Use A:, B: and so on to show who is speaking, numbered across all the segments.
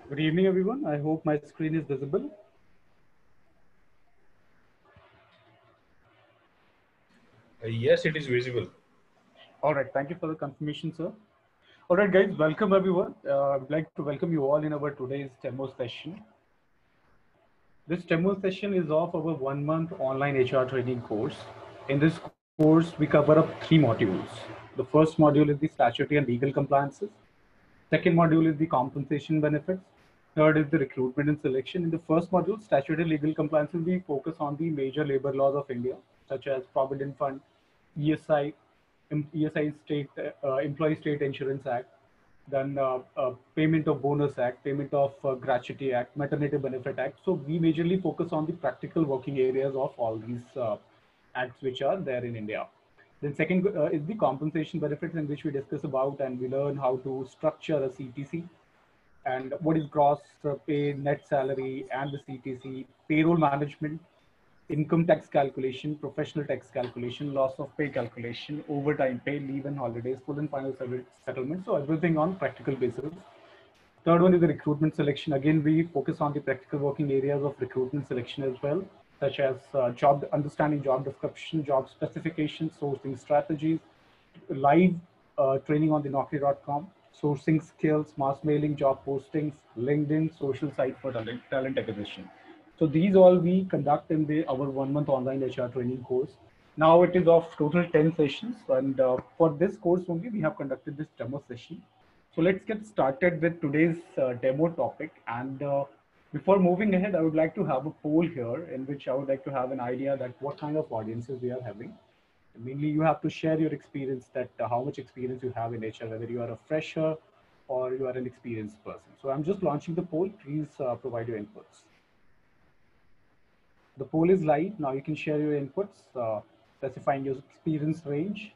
A: Good evening, everyone. I hope my screen is visible.
B: Yes, it is visible.
A: All right. Thank you for the confirmation, sir. All right, guys. Welcome, everyone. I would like to welcome you all in our today's demo session. This demo session is of our 1 month online HR training course. In this course, we cover up 3 modules. The first module is the statutory and legal compliances. Second module is the compensation benefits. Third is the recruitment and selection. In the first module, statutory legal compliances, we focus on the major labor laws of India, such as Provident Fund, ESI, ESI State Employee State Insurance Act, then Payment of Bonus Act, Payment of Gratuity Act, Maternity Benefit Act. So we majorly focus on the practical working areas of all these acts which are there in India. Then second is the compensation benefits, in which we discuss about and we learn how to structure a CTC and what is gross pay, net salary, and the CTC, payroll management, income tax calculation, professional tax calculation, loss of pay calculation, overtime pay, leave and holidays, full and final settlement. So everything on practical basis. Third one is the recruitment selection. Again, we focus on the practical working areas of recruitment selection as well, such as understanding job description, job specifications, sourcing strategies, live training on the Naukri.com, sourcing skills, mass mailing, job postings, LinkedIn, social site for talent acquisition. So these all we conduct in our 1 month online HR training course. Now it is of total 10 sessions, and for this course only we have conducted this demo session. So let's get started with today's demo topic. And before moving ahead, I would like to have a poll here in which I would like to have an idea that what kind of audiences we are having. Mainly, you have to share your experience, that how much experience you have in HR, whether you are a fresher or you are an experienced person. So I'm just launching the poll. Please provide your inputs. The poll is live. Now you can share your inputs, specifying your experience range.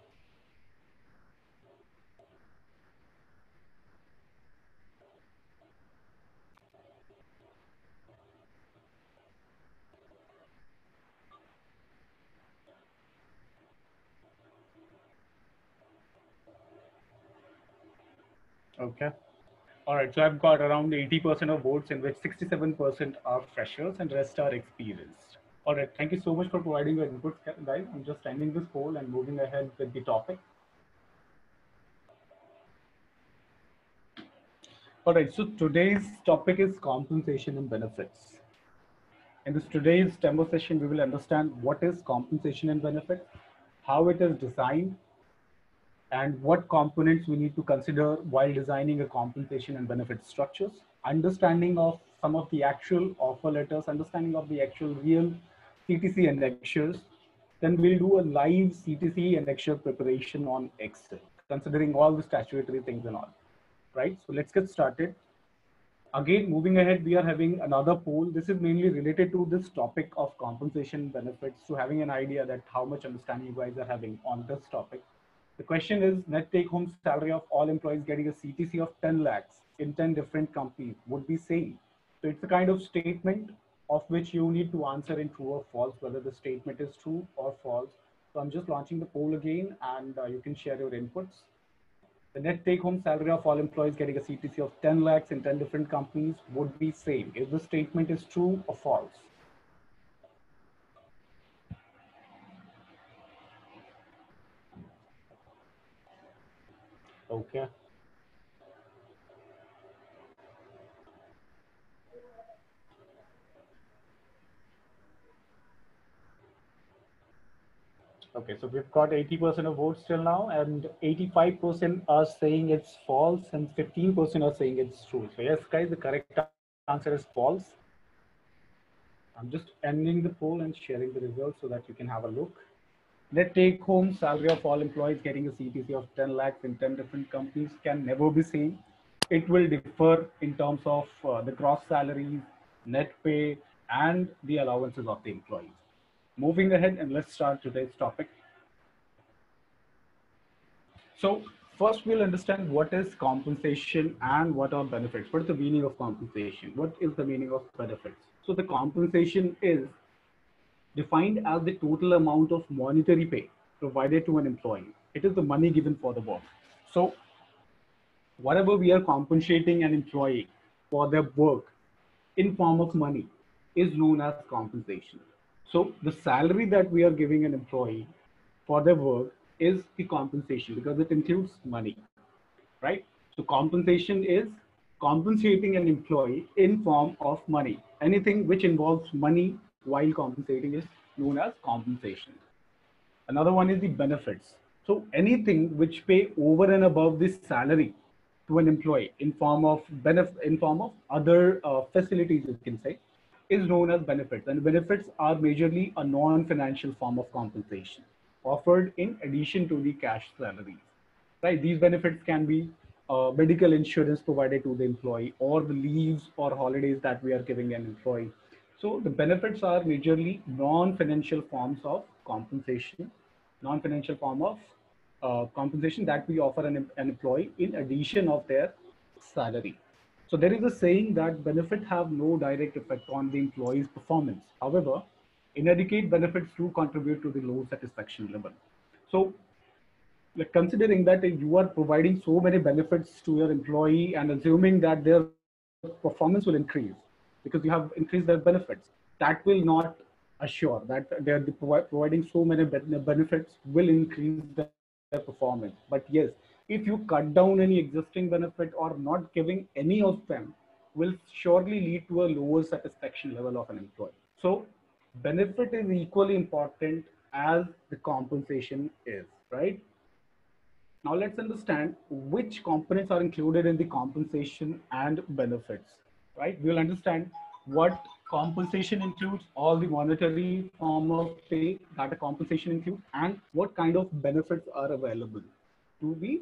A: Okay. All right, so I've got around 80% of votes, in which 67% are freshers and rest are experienced. All right, thank you so much for providing your inputs, guys. I'm just ending this poll and moving ahead with the topic. All right, so today's topic is compensation and benefits. In this today's demo session, we will understand what is compensation and benefits, how it is designed, and what components we need to consider while designing a compensation and benefit structures, understanding of some of the actual offer letters, understanding of the actual real CTC annexures. Then we'll do a live CTC annexure preparation on Excel, considering all the statutory things and all. Right? So let's get started. Again, moving ahead, we are having another poll. This is mainly related to this topic of compensation benefits, so having an idea that how much understanding you guys are having on this topic. The question is, net take home salary of all employees getting a CTC of 10 lakhs in 10 different companies would be same. So it's a kind of statement of which you need to answer in true or false, whether the statement is true or false. So I'm just launching the poll again, and you can share your inputs. The net take home salary of all employees getting a CTC of 10 lakhs in 10 different companies would be same. If the statement is true or false. Okay. Okay, so we've got 80% of votes till now, and 85% are saying it's false, and 15% are saying it's true. So yes, guys, the correct answer is false. I'm just ending the poll and sharing the results so that you can have a look. Net take home salary of all employees getting a CTC of 10 lakhs in 10 different companies can never be same. It will differ in terms of the gross salaries, net pay, and the allowances of the employees. Moving ahead, and let's start today's topic. So first we'll understand what is compensation and what are benefits. What is the meaning of compensation? What is the meaning of benefits? So the compensation is defined as the total amount of monetary pay provided to an employee. It is the money given for the work. So whatever we are compensating an employee for their work in form of money is known as compensation. So the salary that we are giving an employee for their work is the compensation because it includes money, right? So compensation is compensating an employee in form of money. Anything which involves money while compensating is known as compensation. Another one is the benefits. So anything which pay over and above the salary to an employee in form of in form of other facilities, you can say, is known as benefits. And benefits are majorly a non-financial form of compensation offered in addition to the cash salaries. Right? These benefits can be medical insurance provided to the employee, or the leaves or holidays that we are giving an employee. So the benefits are majorly non-financial forms of compensation, non-financial form of compensation that we offer an employee in addition of their salary. So there is a saying that benefits have no direct effect on the employee's performance. However, inadequate benefits do contribute to the low satisfaction level. So like considering that you are providing so many benefits to your employee and assuming that their performance will increase because you have increased their benefits, that will not assure that they're providing so many benefits will increase their performance. But yes, if you cut down any existing benefit or not giving any of them, will surely lead to a lower satisfaction level of an employee. So benefit is equally important as the compensation is, right? Now let's understand which components are included in the compensation and benefits, right? We'll understand what compensation includes, all the monetary form of pay that a compensation includes, and what kind of benefits are available to be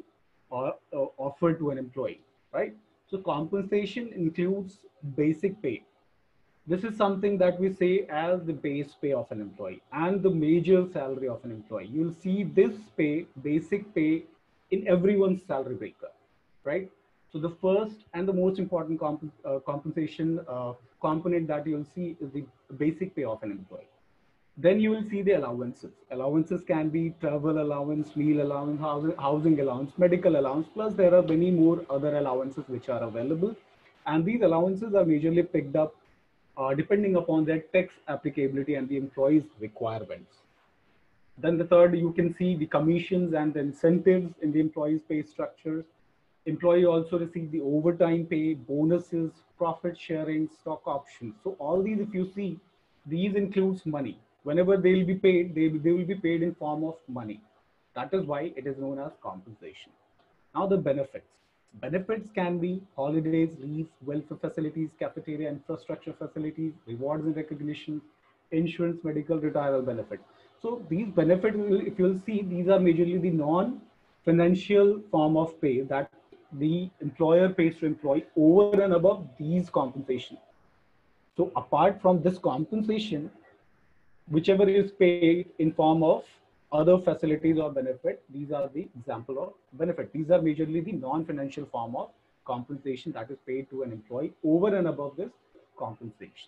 A: offered to an employee, right? So compensation includes basic pay. This is something that we say as the base pay of an employee and the major salary of an employee. You'll see this pay, basic pay, in everyone's salary breaker, right? So the first and the most important compensation component that you'll see is the basic pay of an employee. Then you will see the allowances. Allowances can be travel allowance, meal allowance, housing allowance, medical allowance, plus there are many more other allowances which are available. And these allowances are majorly picked up depending upon their tax applicability and the employee's requirements. Then the third, you can see the commissions and the incentives in the employee's pay structures. Employee also receive the overtime pay, bonuses, profit sharing, stock options. So all these, if you see, these includes money. Whenever they will be paid, they will be paid in form of money. That is why it is known as compensation. Now the benefits. Benefits can be holidays, leaves, welfare facilities, cafeteria, infrastructure facilities, rewards and recognition, insurance, medical, retirement benefits. So these benefits, if you'll see, these are majorly the non-financial form of pay that the employer pays to employee over and above these compensation. So apart from this compensation, whichever is paid in form of other facilities or benefit, these are the example of benefit. These are majorly the non-financial form of compensation that is paid to an employee over and above this compensation.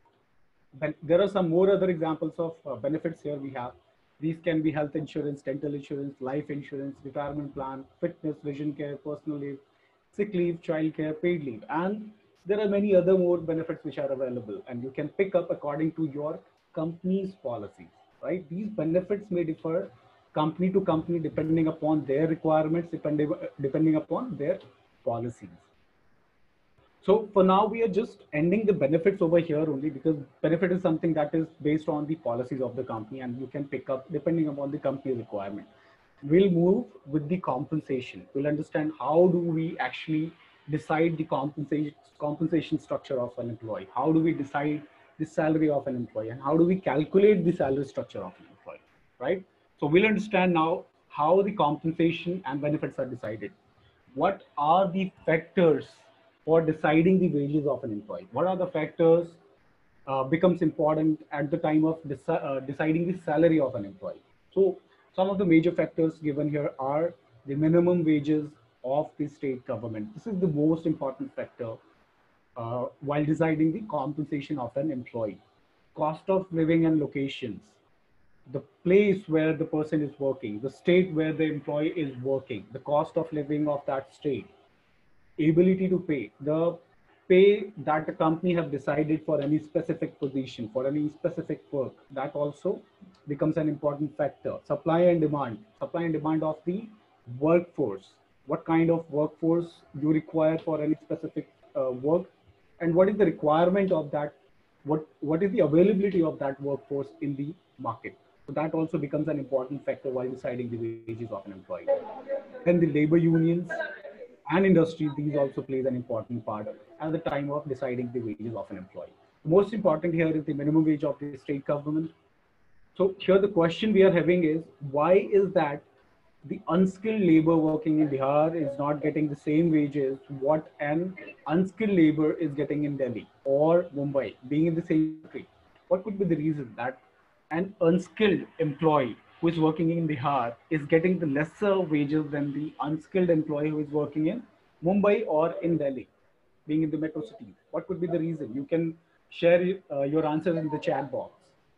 A: But there are some more other examples of benefits here we have. These can be health insurance, dental insurance, life insurance, retirement plan, fitness, vision care, personal leave, sick leave, child care, paid leave. And there are many other more benefits which are available and you can pick up according to your company's policies, right? These benefits may differ company to company depending upon their requirements, depending upon their policies. So for now, we are just ending the benefits over here only because benefit is something that is based on the policies of the company and you can pick up depending upon the company requirement. We'll move with the compensation. We'll understand how do we actually decide the compensation structure of an employee? How do we decide the salary of an employee? And how do we calculate the salary structure of an employee, right? So we'll understand now how the compensation and benefits are decided. What are the factors for deciding the wages of an employee? What are the factors becomes important at the time of deciding the salary of an employee? So some of the major factors given here are the minimum wages of the state government. This is the most important factor while deciding the compensation of an employee. Cost of living and locations, the place where the person is working, the state where the employee is working, the cost of living of that state, ability to pay, the pay that a company have decided for any specific position, for any specific work, that also becomes an important factor. Supply and demand of the workforce. What kind of workforce you require for any specific work, and what is the requirement of that, what is the availability of that workforce in the market. So that also becomes an important factor while deciding the wages of an employee. Then the labor unions and industries, these also plays an important part at the time of deciding the wages of an employee. Most important here is the minimum wage of the state government. So here the question we are having is, why is that the unskilled labor working in Bihar is not getting the same wages what an unskilled labor is getting in Delhi or Mumbai, being in the same country? What could be the reason that an unskilled employee who is working in Bihar is getting the lesser wages than the unskilled employee who is working in Mumbai or in Delhi, being in the metro cities? What could be the reason? You can share your answers in the chat box.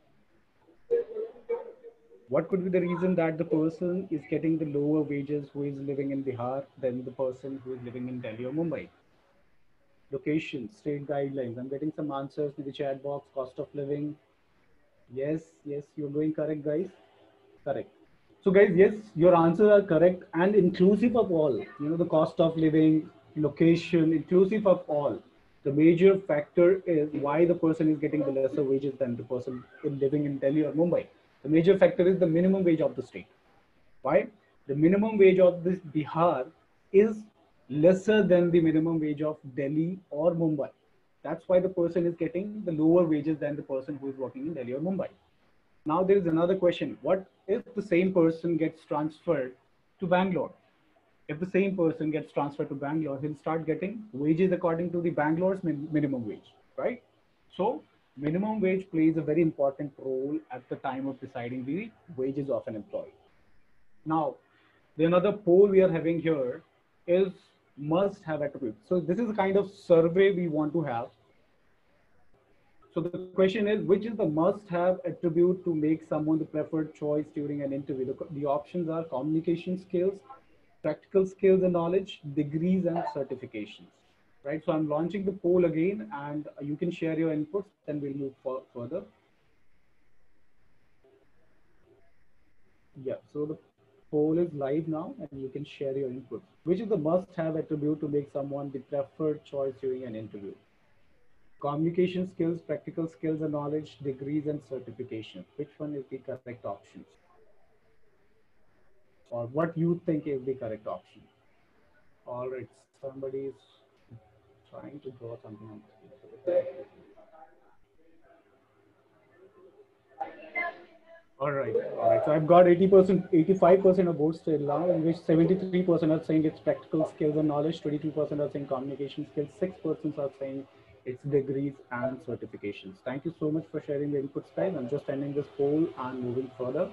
A: What could be the reason that the person is getting the lower wages who is living in Bihar than the person who is living in Delhi or Mumbai? Location, state guidelines. I'm getting some answers in the chat box. Cost of living. Yes, yes, you're going correct, guys. Correct. So, guys, yes, your answers are correct and inclusive of all. You know, the cost of living, location, inclusive of all. The major factor is why the person is getting the lesser wages than the person living in Delhi or Mumbai. The major factor is the minimum wage of the state. Why? The minimum wage of this Bihar is lesser than the minimum wage of Delhi or Mumbai. That's why the person is getting the lower wages than the person who is working in Delhi or Mumbai. Now there is another question. What if the same person gets transferred to Bangalore? If the same person gets transferred to Bangalore, he'll start getting wages according to the Bangalore's minimum wage, right? So minimum wage plays a very important role at the time of deciding the wages of an employee. Now, the another poll we are having here is must have attributes. So this is a kind of survey we want to have. So the question is, which is the must-have attribute to make someone the preferred choice during an interview? The options are communication skills, practical skills and knowledge, degrees and certifications. Right. So I'm launching the poll again, and you can share your inputs. Then we'll move further. Yeah. So the poll is live now, and you can share your inputs. Which is the must-have attribute to make someone the preferred choice during an interview? Communication skills, practical skills and knowledge, degrees and certifications. Which one is the correct option? Or what you think is the correct option? All right, somebody is trying to draw something on the screen. All right, all right. So I've got 80%, 85% of votes till now, in which 73% are saying it's practical skills and knowledge, 22% are saying communication skills, 6% are saying it's degrees and certifications. Thank you so much for sharing the inputs, guys. I'm just ending this poll and moving further.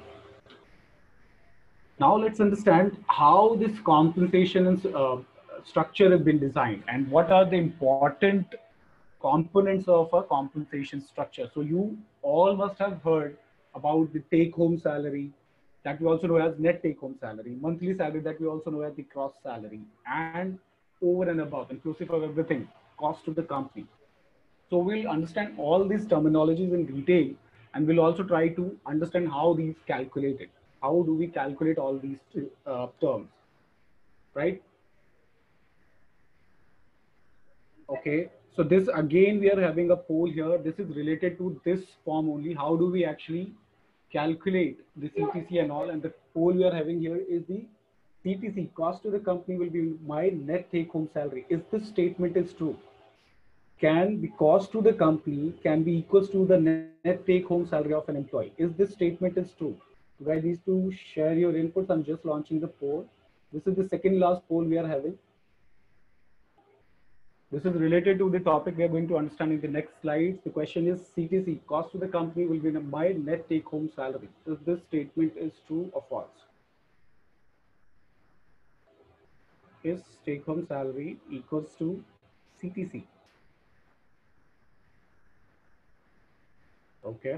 A: Now let's understand how this compensation and structure has been designed and what are the important components of a compensation structure. So you all must have heard about the take-home salary that we also know as net take-home salary, monthly salary that we also know as the gross salary, and over and above, inclusive of everything, cost to the company. So we'll understand all these terminologies in detail, and we'll also try to understand how these calculated. How do we calculate all these terms, right? Okay, so this again, we are having a poll here. This is related to this form only. How do we actually calculate the CTC and all? And the poll we are having here is the CTC, cost to the company will be my net take home salary. If this statement is true, can the cost to the company can be equals to the net take home salary of an employee? Is this statement is true? You guys need to share your inputs. I'm just launching the poll. This is the second last poll we are having. This is related to the topic we are going to understand in the next slides. The question is CTC, cost to the company will be my net take home salary. If this statement is true or false? Is take home salary equals to CTC? Okay.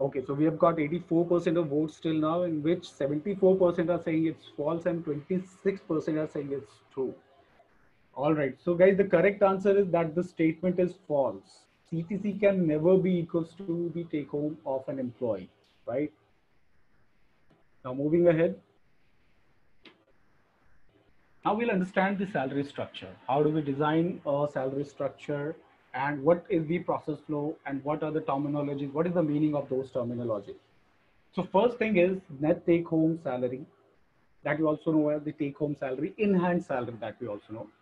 A: Okay, so we have got 84% of votes till now, in which 74% are saying it's false and 26% are saying it's true. All right, so guys, the correct answer is that the statement is false. CTC can never be equals to the take home of an employee, right? Now moving ahead. Now we'll understand the salary structure. How do we design a salary structure, and what is the process flow, and what are the terminologies? What is the meaning of those terminologies? So first thing is net take home salary, that you also know as the take home salary, in hand salary that we also know.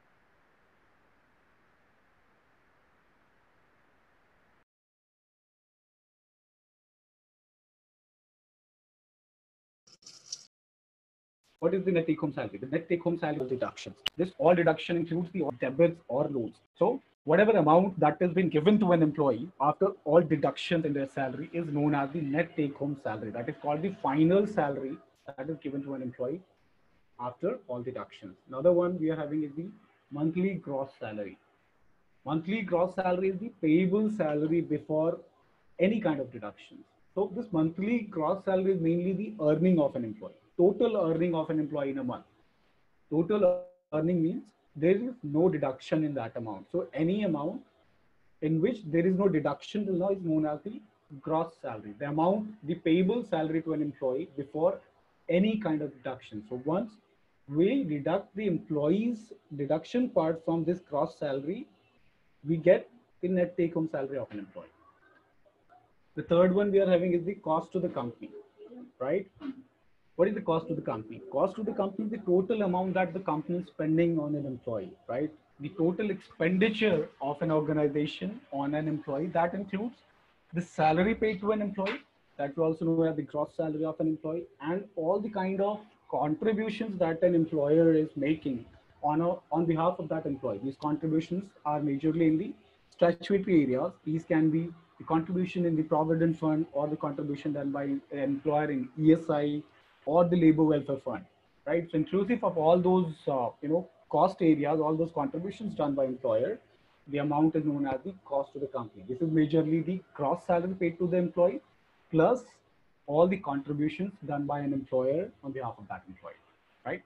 A: What is the net take home salary? The net take home salary is deductions. This all deduction includes the debits or loans. So whatever amount that has been given to an employee after all deductions in their salary is known as the net take home salary. That is called the final salary that is given to an employee after all deductions. Another one we are having is the monthly gross salary. Monthly gross salary is the payable salary before any kind of deductions. So this monthly gross salary is mainly the earning of an employee, total earning of an employee in a month. Total earning means there is no deduction in that amount. So any amount in which there is no deduction till now is known as the gross salary. The amount, the payable salary to an employee before any kind of deduction. So once we deduct the employee's deduction part from this gross salary, we get the net take home salary of an employee. The third one we are having is the cost to the company, right? What is the cost to the company? Cost to the company is the total amount that the company is spending on an employee, right? The total expenditure of an organization on an employee, that includes the salary paid to an employee, that we also know as the gross salary of an employee, and all the kind of contributions that an employer is making on behalf of that employee. These contributions are majorly in the statutory areas. These can be the contribution in the provident fund or the contribution done by an employer in ESI or the labor welfare fund, right? So inclusive of all those, cost areas, all those contributions done by employer, the amount is known as the cost to the company. This is majorly the gross salary paid to the employee plus all the contributions done by an employer on behalf of that employee, right?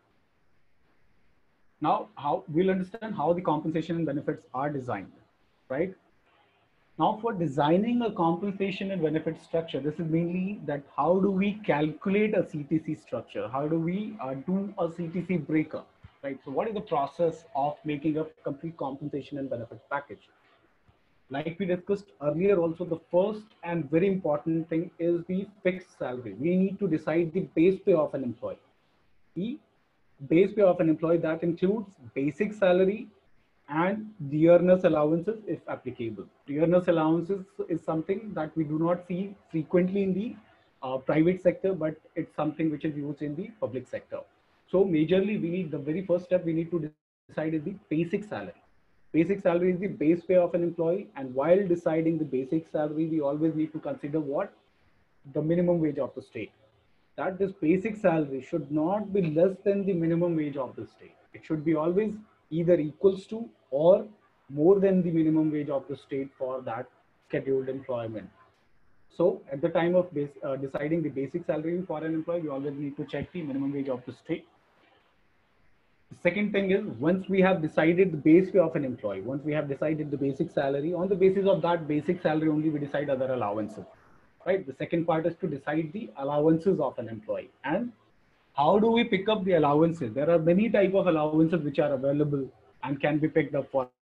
A: Now, how we'll understand how the compensation and benefits are designed, right? Now, for designing a compensation and benefit structure, this is mainly that how do we calculate a CTC structure? How do we do a CTC breakup, right? So what is the process of making a complete compensation and benefits package? Like we discussed earlier also, the first and very important thing is the fixed salary. We need to decide the base pay of an employee. The base pay of an employee, that includes basic salary and dearness allowances if applicable. Dearness allowances is something that we do not see frequently in the private sector, but it's something which is used in the public sector. So majorly we need, the very first step we need to decide is the basic salary. Basic salary is the base pay of an employee, and while deciding the basic salary, we always need to consider what? The minimum wage of the state. That this basic salary should not be less than the minimum wage of the state. It should be always either equals to or more than the minimum wage of the state for that scheduled employment. So at the time of deciding the basic salary for an employee, we always need to check the minimum wage of the state. The second thing is, once we have decided the base pay of an employee, once we have decided the basic salary, on the basis of that basic salary only we decide other allowances, right? The second part is to decide the allowances of an employee. And how do we pick up the allowances? There are many type of allowances which are available and can be picked up for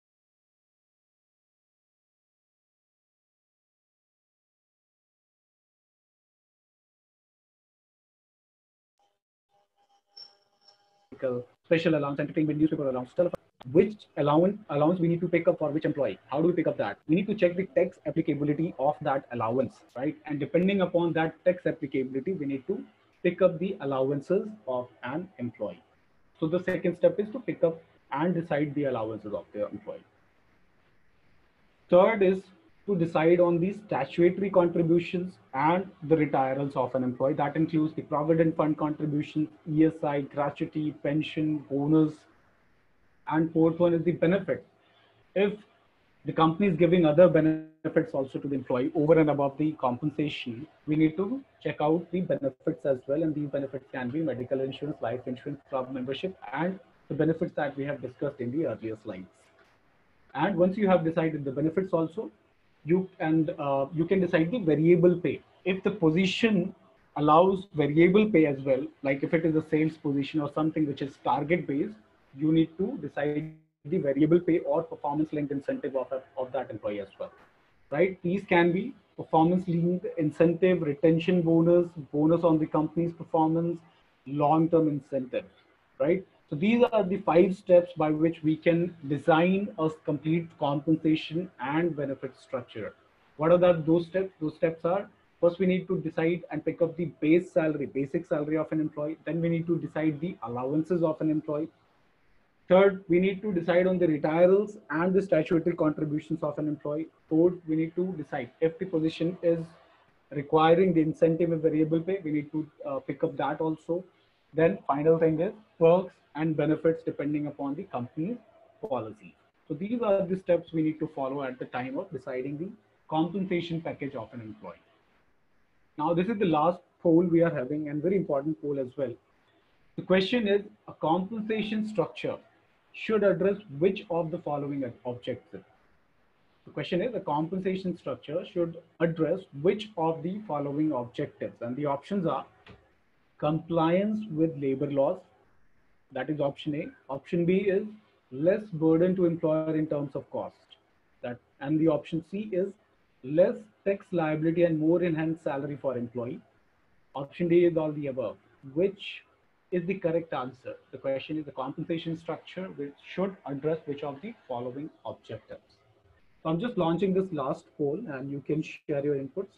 A: special allowance, entertainment, newspaper allowance, telephone. Which allowance we need to pick up for which employee? How do we pick up that? We need to check the tax applicability of that allowance, right? And depending upon that tax applicability, we need to pick up the allowances of an employee. So the second step is to pick up and decide the allowances of the employee. Third is to decide on the statutory contributions and the retirals of an employee. That includes the provident fund contributions, ESI, gratuity, pension, bonus, and fourth one is the benefit. If the company is giving other benefits also to the employee over and above the compensation, we need to check out the benefits as well. And these benefits can be medical insurance, life insurance, club membership, and the benefits that we have discussed in the earlier slides. And once you have decided the benefits also, you can decide the variable pay. If the position allows variable pay as well, like if it is a sales position or something which is target based, you need to decide the variable pay or performance linked incentive of that employee as well, right? These can be performance linked incentive, retention bonus, bonus on the company's performance, long-term incentives, right? So these are the 5 steps by which we can design a complete compensation and benefit structure. What are those steps? Those steps are, first we need to decide and pick up the base salary, basic salary of an employee. Then we need to decide the allowances of an employee. Third, we need to decide on the retirals and the statutory contributions of an employee. Fourth, we need to decide if the position is requiring the incentive and variable pay, we need to pick up that also. Then final thing is perks and benefits depending upon the company's policy. So these are the steps we need to follow at the time of deciding the compensation package of an employee. Now, this is the last poll we are having and very important poll as well. The question is, a compensation structure should address which of the following objectives? The question is, a compensation structure should address which of the following objectives? And the options are compliance with labor laws. That is option A. Option B is less burden to employer in terms of cost. And the option C is less tax liability and more enhanced salary for employee. Option D is all the above. Which is the correct answer? The question is, the compensation structure which should address which of the following objectives. So I'm just launching this last poll and you can share your inputs.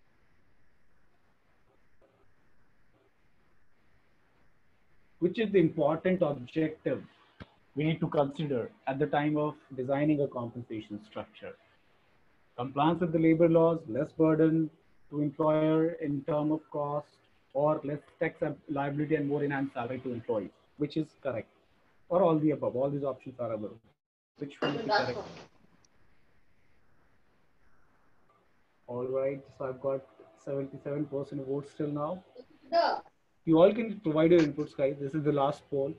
A: Which is the important objective we need to consider at the time of designing a compensation structure? Compliance with the labor laws, less burden to employer in term of cost, or less tax liability and more enhanced salary to employees? Which is correct? Or all the above? All these options are above. Which one is the correct? All right, so I've got 77% votes till now. You all can provide your inputs, guys. This is the last poll.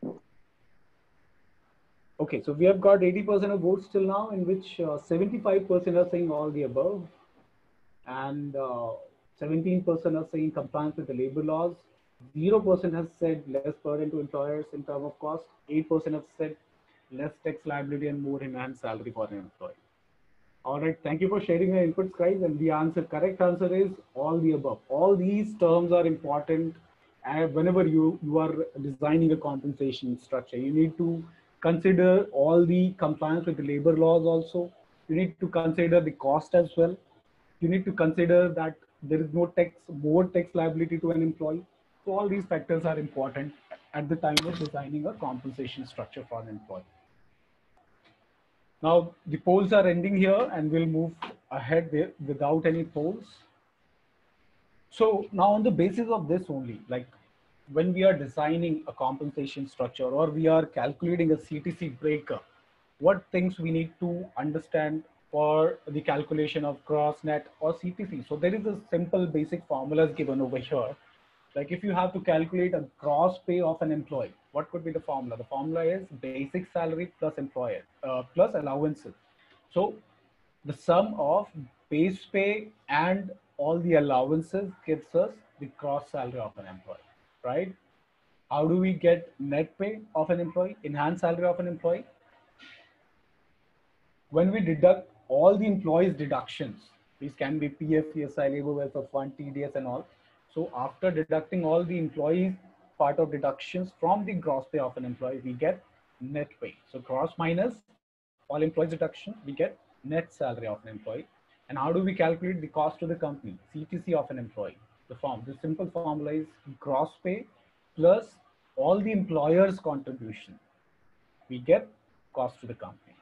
A: Okay, so we have got 80% of votes till now, in which 75% are saying all the above, and 17% are saying compliance with the labor laws. 0% has said less burden to employers in terms of cost. 8% have said less tax liability and more enhanced salary for an employee. All right, thank you for sharing your inputs, guys. And the correct answer is all the above. All these terms are important. And whenever you are designing a compensation structure, you need to consider all the compliance with the labor laws also. You need to consider the cost as well. You need to consider that there is more tax liability to an employee. So all these factors are important at the time of designing a compensation structure for an employee. Now the polls are ending here and we'll move ahead there without any polls. So now on the basis of this only, like when we are designing a compensation structure or we are calculating a CTC breaker, what things we need to understand for the calculation of gross, net or CTC. So there is a simple basic formulas given over here. Like if you have to calculate a gross pay of an employee, what could be the formula? The formula is basic salary plus employer plus allowances. So the sum of base pay and all the allowances gives us the gross salary of an employee, right? How do we get net pay of an employee, enhanced salary of an employee? When we deduct all the employees' deductions, these can be PF, ESI, labor welfare fund, TDS and all. So after deducting all the employees' part of deductions from the gross pay of an employee, we get net pay. So gross minus all employees' deduction, we get net salary of an employee. And how do we calculate the cost to the company, CTC of an employee? The simple formula is gross pay plus all the employer's contribution. We get cost to the company.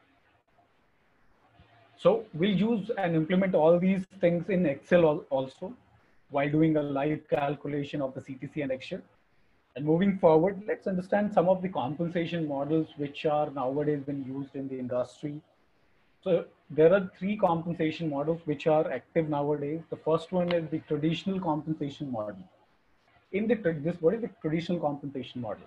A: So we'll use and implement all these things in Excel also while doing a live calculation of the CTC and Excel. And moving forward, let's understand some of the compensation models which are nowadays been used in the industry. So there are three compensation models which are active nowadays. The first one is the traditional compensation model. What is the traditional compensation model?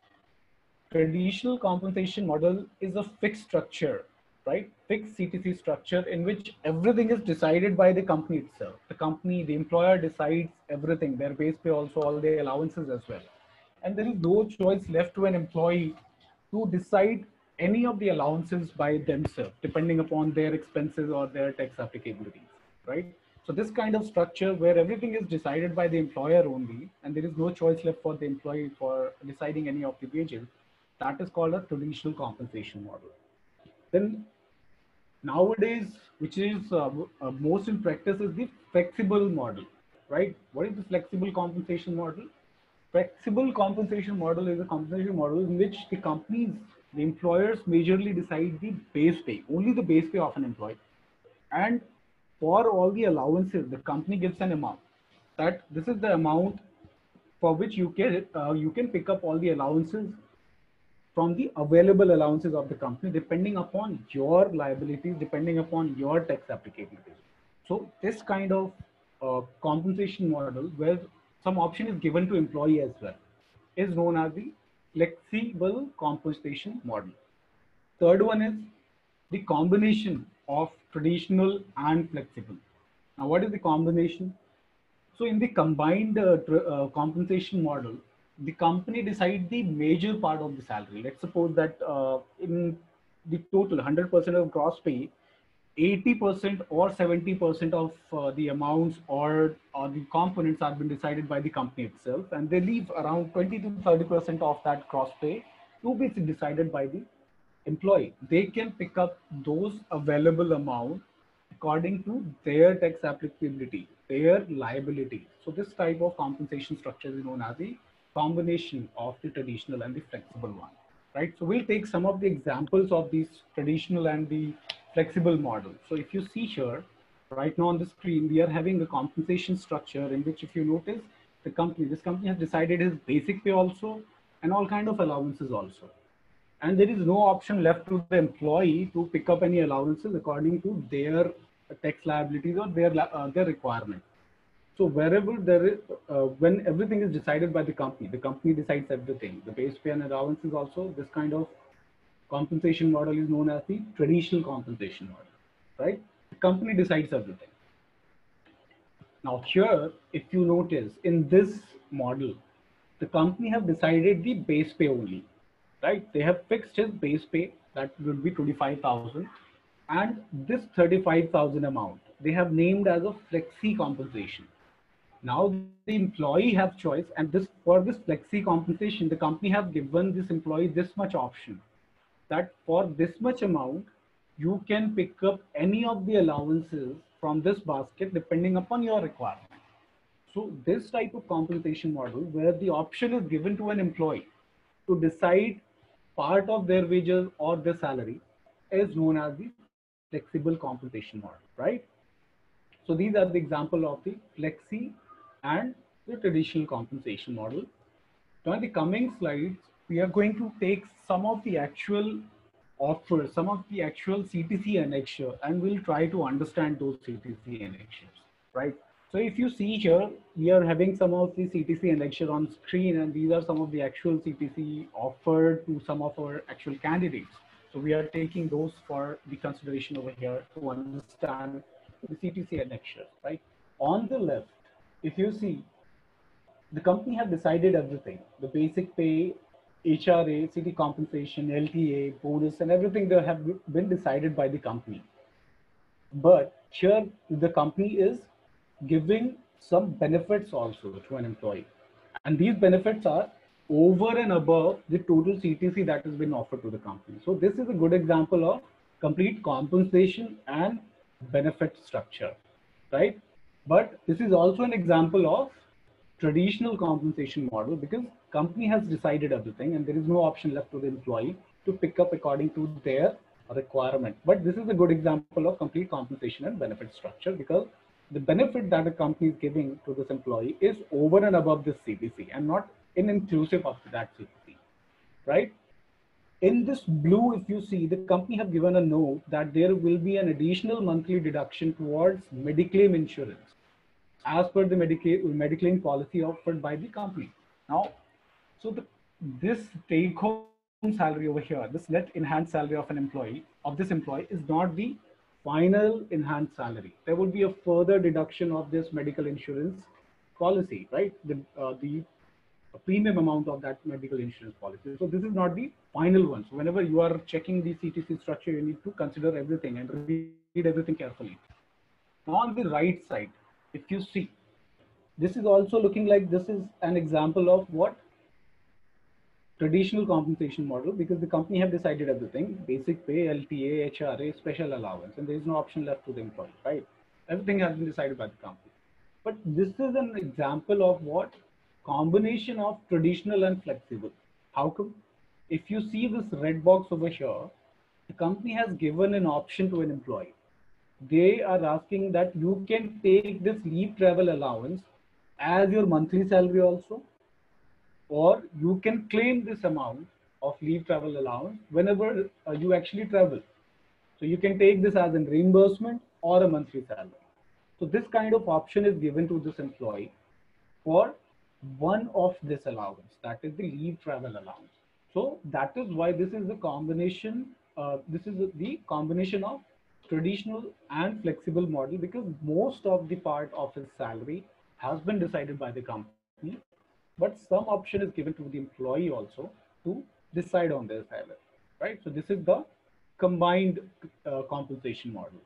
A: Traditional compensation model is a fixed structure, right? Fixed CTC structure in which everything is decided by the company itself. The company, the employer decides everything, their base pay also, all the allowances as well. And there is no choice left to an employee to decide any of the allowances by themselves, depending upon their expenses or their tax applicabilities, right? So this kind of structure where everything is decided by the employer only, and there is no choice left for the employee for deciding any of the wages, that is called a traditional compensation model. Then nowadays, which is most in practice, is the flexible model, right? What is the flexible compensation model? Flexible compensation model is a compensation model in which the companies, the employers majorly decide the base pay, only the base pay of an employee. And for all the allowances, the company gives an amount that this is the amount for which you can pick up all the allowances from the available allowances of the company, depending upon your liabilities, depending upon your tax applicabilities. So this kind of compensation model where some option is given to employee as well is known as the flexible compensation model. Third one is the combination of traditional and flexible. Now, what is the combination? So in the combined compensation model, the company decides the major part of the salary. Let's suppose that in the total 100% of gross pay, 80% or 70% of the amounts or the components have been decided by the company itself, and they leave around 20 to 30% of that gross pay to be decided by the employee. They can pick up those available amount according to their tax applicability, their liability. So this type of compensation structure is known as the combination of the traditional and the flexible one, right? So we'll take some of the examples of these traditional and the flexible models. So if you see here, right now on the screen, we are having a compensation structure in which, if you notice, this company has decided his basic pay also and all kind of allowances also, and there is no option left to the employee to pick up any allowances according to their tax liabilities or their requirement. So wherever there is, when everything is decided by the company decides everything. The base pay and allowances also. This kind of compensation model is known as the traditional compensation model, right? The company decides everything. Now here, if you notice in this model, the company have decided the base pay only, right? They have fixed his base pay that would be 25,000, and this 35,000 amount they have named as a flexi compensation. Now the employee have choice, and this for this flexi compensation, the company have given this employee this much option that for this much amount, you can pick up any of the allowances from this basket depending upon your requirement. So this type of compensation model where the option is given to an employee to decide part of their wages or their salary is known as the flexible compensation model, right? So these are the example of the flexi and the traditional compensation model. Now in the coming slides, we are going to take some of the actual offers, some of the actual CTC annexure, and we'll try to understand those CTC annexures, right? So if you see here, we are having some of the CTC annexure on screen, and these are some of the actual CTC offered to some of our actual candidates. So we are taking those for the consideration over here to understand the CTC annexure, right? On the left, if you see, the company have decided everything, the basic pay, HRA, city compensation, LTA, bonus, and everything that have been decided by the company. But here the company is giving some benefits also to an employee. And these benefits are over and above the total CTC that has been offered to the company. So this is a good example of complete compensation and benefit structure, right? But this is also an example of traditional compensation model because company has decided everything and there is no option left to the employee to pick up according to their requirement. But this is a good example of complete compensation and benefit structure because the benefit that a company is giving to this employee is over and above this CTC and not inclusive of that CTC, right? In this blue, if you see, the company have given a note that there will be an additional monthly deduction towards Mediclaim insurance as per the Mediclaim policy offered by the company. Now, so this take-home salary over here, this net enhanced salary of an employee, of this employee, is not the final enhanced salary. There would be a further deduction of this medical insurance policy, right? The premium amount of that medical insurance policy. So this is not the final one. So whenever you are checking the CTC structure, you need to consider everything and read everything carefully. Now on the right side, if you see, this is also looking like this is an example of what traditional compensation model, because the company have decided everything: basic pay, LTA, HRA, special allowance, and there is no option left to the employee, right? Everything has been decided by the company. But this is an example of what combination of traditional and flexible. How come? If you see this red box over here, the company has given an option to an employee. They are asking that you can take this leave travel allowance as your monthly salary also, or you can claim this amount of leave travel allowance whenever you actually travel. So you can take this as a reimbursement or a monthly salary. So this kind of option is given to this employee for one of this allowance, that is the leave travel allowance. So that is why this is the combination. This is the combination of traditional and flexible model, because most of the part of his salary has been decided by the company, but some option is given to the employee also to decide on their salary, right? So this is the combined compensation model.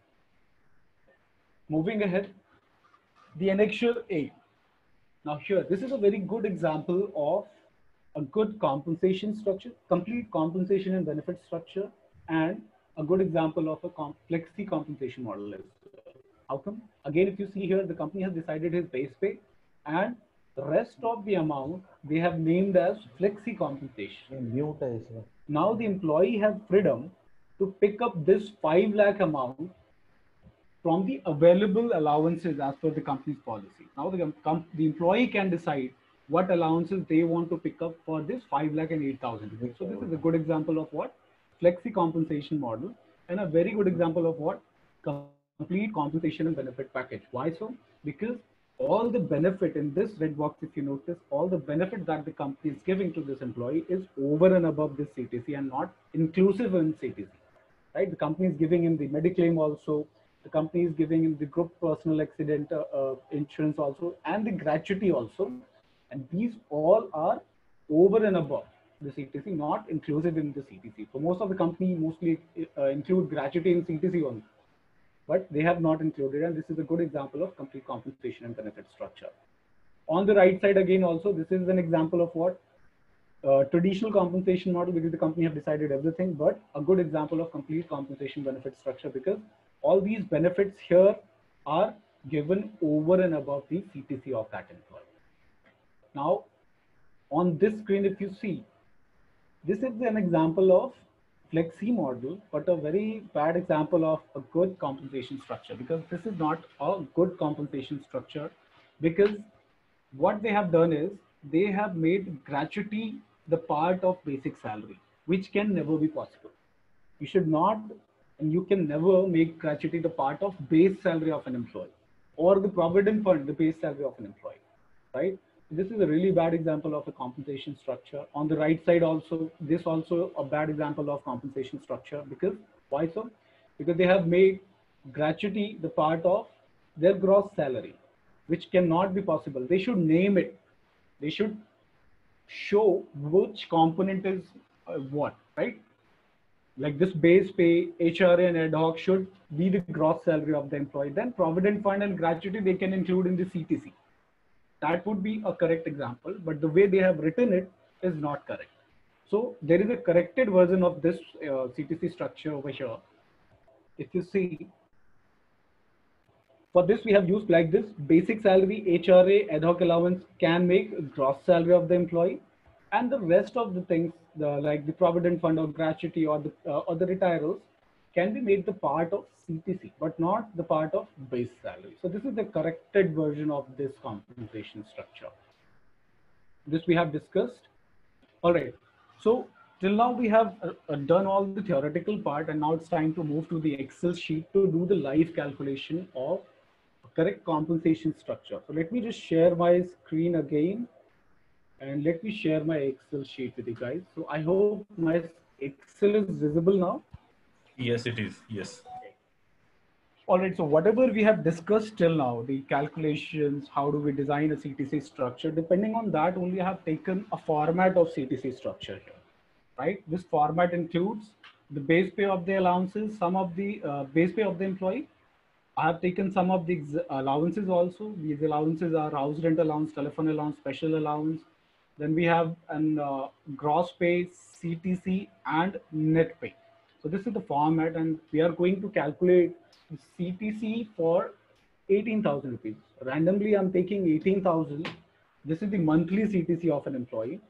A: Moving ahead, the Annexure A. Now here, this is a very good example of a good compensation structure, complete compensation and benefit structure, and a good example of a flexi compensation model as well. How come? Again, if you see here, the company has decided his base pay, and the rest of the amount they have named as flexi compensation. Now the employee has freedom to pick up this 5 lakh amount from the available allowances as per the company's policy. Now the employee can decide what allowances they want to pick up for this 5 lakh and 8,000. So this is a good example of what flexi compensation model, and a very good example of what complete compensation and benefit package. Why so? Because all the benefit in this red box, if you notice, all the benefit that the company is giving to this employee is over and above this CTC and not inclusive in CTC, right? The company is giving him the Mediclaim also, the company is giving him the group personal accident insurance also, and the gratuity also, and these all are over and above the CTC, not inclusive in the CTC. So most of the company mostly include gratuity in CTC only, but they have not included, and this is a good example of complete compensation and benefit structure. On the right side again also, this is an example of what traditional compensation model, because the company have decided everything, but a good example of complete compensation benefit structure, because all these benefits here are given over and above the CTC of that employee. Now, on this screen, if you see, this is an example of flexi model, but a very bad example of a good compensation structure, because this is not a good compensation structure, because what they have done is they have made gratuity the part of basic salary, which can never be possible. You should not, and you can never make gratuity the part of base salary of an employee, or the provident fund, the base salary of an employee, right? This is a really bad example of a compensation structure. On the right side also, this also a bad example of compensation structure, because why so? Because they have made gratuity the part of their gross salary, which cannot be possible. They should name it. They should show which component is what, right? Like this base pay, HRA and ad hoc should be the gross salary of the employee. Then provident fund and gratuity they can include in the CTC. That would be a correct example, but the way they have written it is not correct. So there is a corrected version of this CTC structure over here. If you see, for this we have used like this: basic salary, HRA, ad hoc allowance can make gross salary of the employee, and the rest of the things, like the provident fund or gratuity or the retirals, can be made the part of CTC, but not the part of base salary. So this is the corrected version of this compensation structure. This we have discussed. All right. So till now we have done all the theoretical part, and now it's time to move to the Excel sheet to do the live calculation of correct compensation structure. So let me just share my screen again, and let me share my Excel sheet with you guys. So I hope my Excel is visible now.
B: Yes, it is. Yes.
A: All right, so whatever we have discussed till now, the calculations, how do we design a CTC structure, depending on that only I have taken a format of CTC structure here, right? This format includes the base pay of the allowances, some of the base pay of the employee. I have taken some of the allowances also. These allowances are house rent allowance, telephone allowance, special allowance. Then we have an gross pay, CTC, and net pay. So this is the format, and we are going to calculate the CTC for 18,000 rupees. Randomly, I'm taking 18,000. This is the monthly CTC of an employee.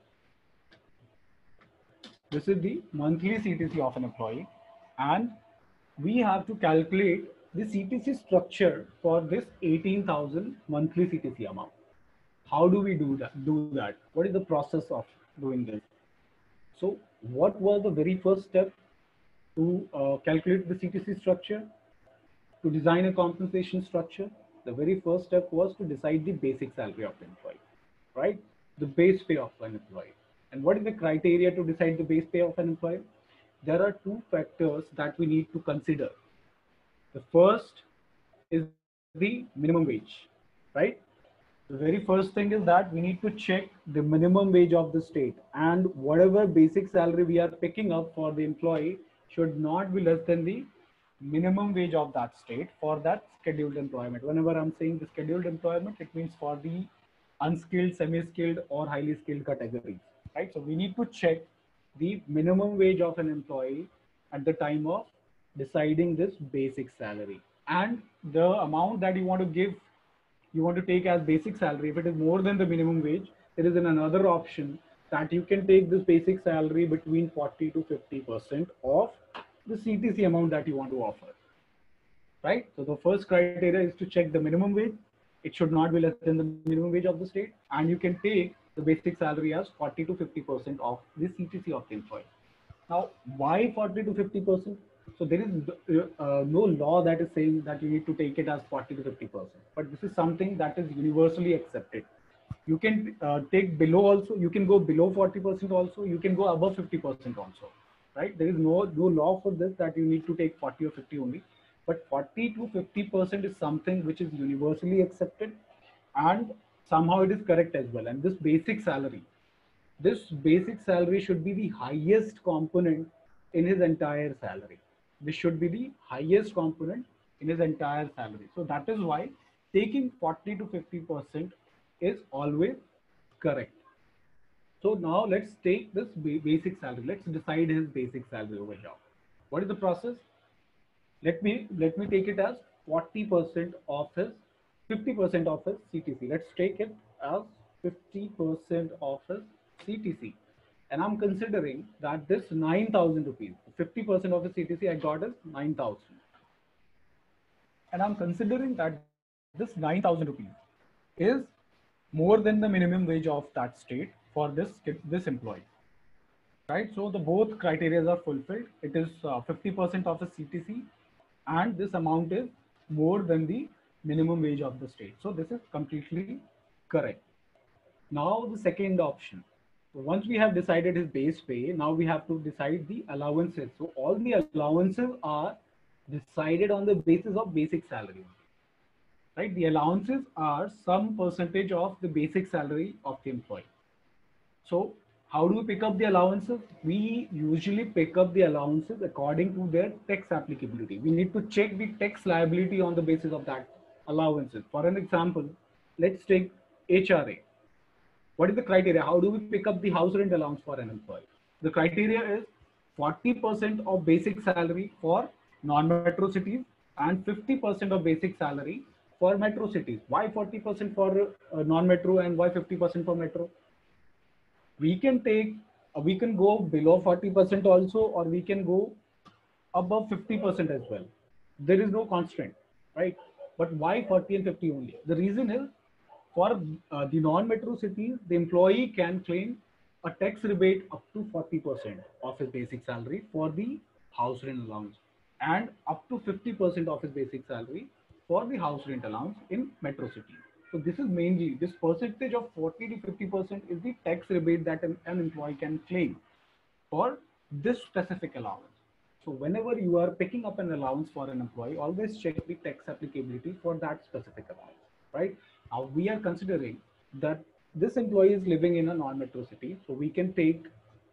A: This is the monthly CTC of an employee, and we have to calculate the CTC structure for this 18,000 monthly CTC amount. How do we do that? What is the process of doing this? So what was the very first step to calculate the CTC structure? To design a compensation structure, the very first step was to decide the basic salary of the employee, right? The base pay of an employee. And what is the criteria to decide the base pay of an employee? There are two factors that we need to consider. The first is the minimum wage, right? The very first thing is that we need to check the minimum wage of the state, and whatever basic salary we are picking up for the employee should not be less than the minimum wage of that state for that scheduled employment. Whenever I'm saying the scheduled employment, it means for the unskilled, semi-skilled, or highly skilled categories, right? So we need to check the minimum wage of an employee at the time of deciding this basic salary, and the amount that you want to give, you want to take as basic salary. If it is more than the minimum wage, there is another option that you can take this basic salary between 40 to 50% of the CTC amount that you want to offer, right? So the first criteria is to check the minimum wage. It should not be less than the minimum wage of the state, and you can take the basic salary as 40 to 50% of the CTC of the employee. Now, why 40 to 50%? So there is no law that is saying that you need to take it as 40 to 50%, but this is something that is universally accepted. You can take below also, you can go below 40% also, you can go above 50% also, right? There is no law for this that you need to take 40 or 50 only, but 40 to 50% is something which is universally accepted, and somehow it is correct as well. And this basic salary should be the highest component in his entire salary. This should be the highest component in his entire salary. So that is why taking 40 to 50% is always correct. So now let's take this basic salary. Let's decide his basic salary over here. What is the process? Let me take it as 40% of his 50% of his CTC. Let's take it as 50% of his CTC. And I'm considering that this 9,000 rupees, 50% of the CTC I got is 9,000. And I'm considering that this 9,000 rupees is more than the minimum wage of that state for this employee, right? So the both criteria are fulfilled. It is 50% of the CTC, and this amount is more than the minimum wage of the state. So this is completely correct. Now the second option. So once we have decided his base pay, now we have to decide the allowances. So all the allowances are decided on the basis of basic salary, right? The allowances are some percentage of the basic salary of the employee. So how do we pick up the allowances? We usually pick up the allowances according to their tax applicability. We need to check the tax liability on the basis of that allowances. For an example, let's take HRA. What is the criteria? How do we pick up the house rent allowance for an employee? The criteria is 40% of basic salary for non-metro cities and 50% of basic salary for metro cities. Why 40% for non-metro and why 50% for metro? We can go below 40% also, or we can go above 50% as well. There is no constraint, right? But why 40 and 50 only? The reason is for the non-metro cities, the employee can claim a tax rebate up to 40% of his basic salary for the house rent allowance and up to 50% of his basic salary for the house rent allowance in metro city. So this is mainly this percentage of 40 to 50% is the tax rebate that an employee can claim for this specific allowance. So whenever you are picking up an allowance for an employee, always check the tax applicability for that specific allowance, right? Now we are considering that this employee is living in a non-metro city, so we can take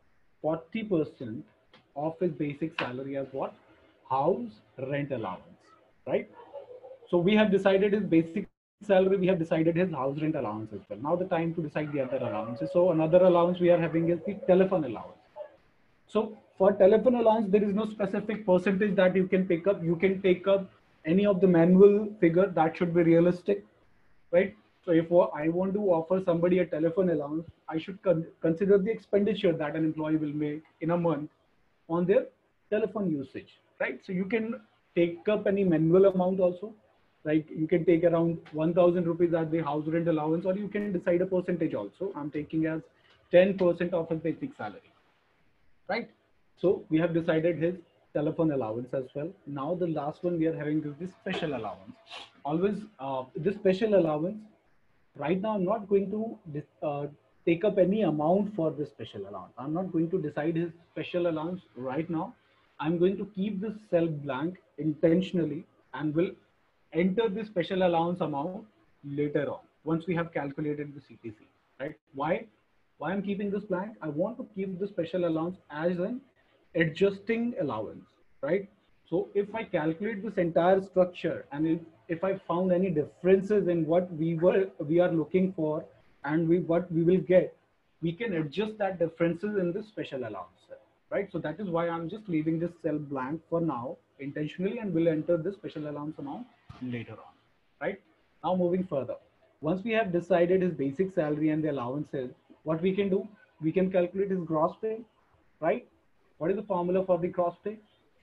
A: 40% of his basic salary as what? House rent allowance, right? So we have decided his basic salary, we have decided his house rent allowance as well. Now the time to decide the other allowances. So another allowance we are having is the telephone allowance. So for telephone allowance, there is no specific percentage that you can pick up. You can take up any of the manual figure that should be realistic, right? So if I want to offer somebody a telephone allowance, I should consider the expenditure that an employee will make in a month on their telephone usage, right? So you can take up any manual amount also, like you can take around 1,000 rupees as the house rent allowance, or you can decide a percentage also. I'm taking as 10% of his basic salary, right? So we have decided his telephone allowance as well. Now the last one we are having is this special allowance. Always this special allowance. Right now, I'm not going to take up any amount for this special allowance. I'm not going to decide his special allowance right now. I'm going to keep this cell blank intentionally and will enter the special allowance amount later on once we have calculated the CTC. Right? Why I'm keeping this blank? I want to keep the special allowance as an adjusting allowance, right? So if I calculate this entire structure and if I found any differences in what we are looking for and what we will get, we can adjust that differences in the special allowance, right? So that is why I'm just leaving this cell blank for now intentionally and will enter the special allowance amount later on, right? Now moving further. Once we have decided his basic salary and the allowances, what we can do, we can calculate his gross pay, right? What is the formula for the gross pay?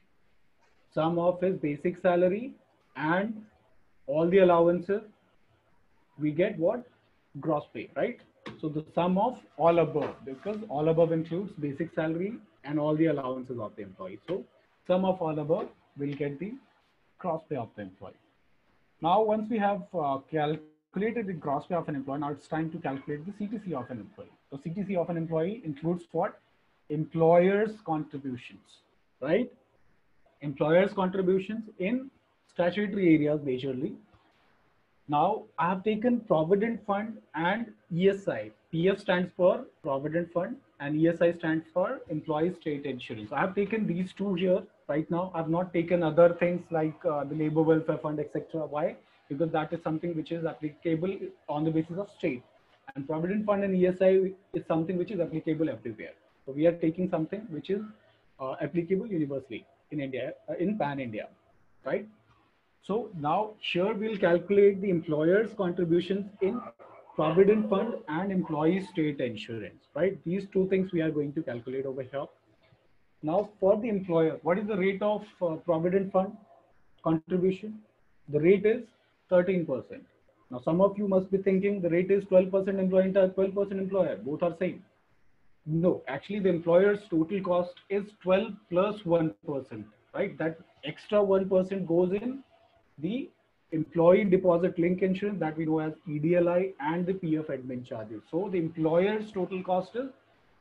A: Sum of his basic salary and all the allowances, we get what? Gross pay, right? So the sum of all above, because all above includes basic salary and all the allowances of the employee. So sum of all above will get the gross pay of the employee. Now, once we have calculated the gross pay of an employee, now it's time to calculate the CTC of an employee. So CTC of an employee includes what? Employer's contributions, right? Employer's contributions in statutory areas majorly. Now I have taken Provident Fund and ESI. PF stands for Provident Fund and ESI stands for Employee State Insurance. I have taken these two here right now. I have not taken other things like the Labor Welfare Fund, etc. Why? Because that is something which is applicable on the basis of state. And Provident Fund and ESI is something which is applicable everywhere. So we are taking something which is applicable universally in India, in Pan India, right? So now here we'll calculate the employer's contributions in Provident Fund and employee state insurance, right? These two things we are going to calculate over here. Now for the employer, what is the rate of Provident Fund contribution? The rate is 13%. Now some of you must be thinking the rate is 12% employer, 12% employer, both are same. No, actually the employer's total cost is 12 plus 1%, right? That extra 1% goes in the employee deposit link insurance that we know as EDLI and the PF admin charges. So the employer's total cost is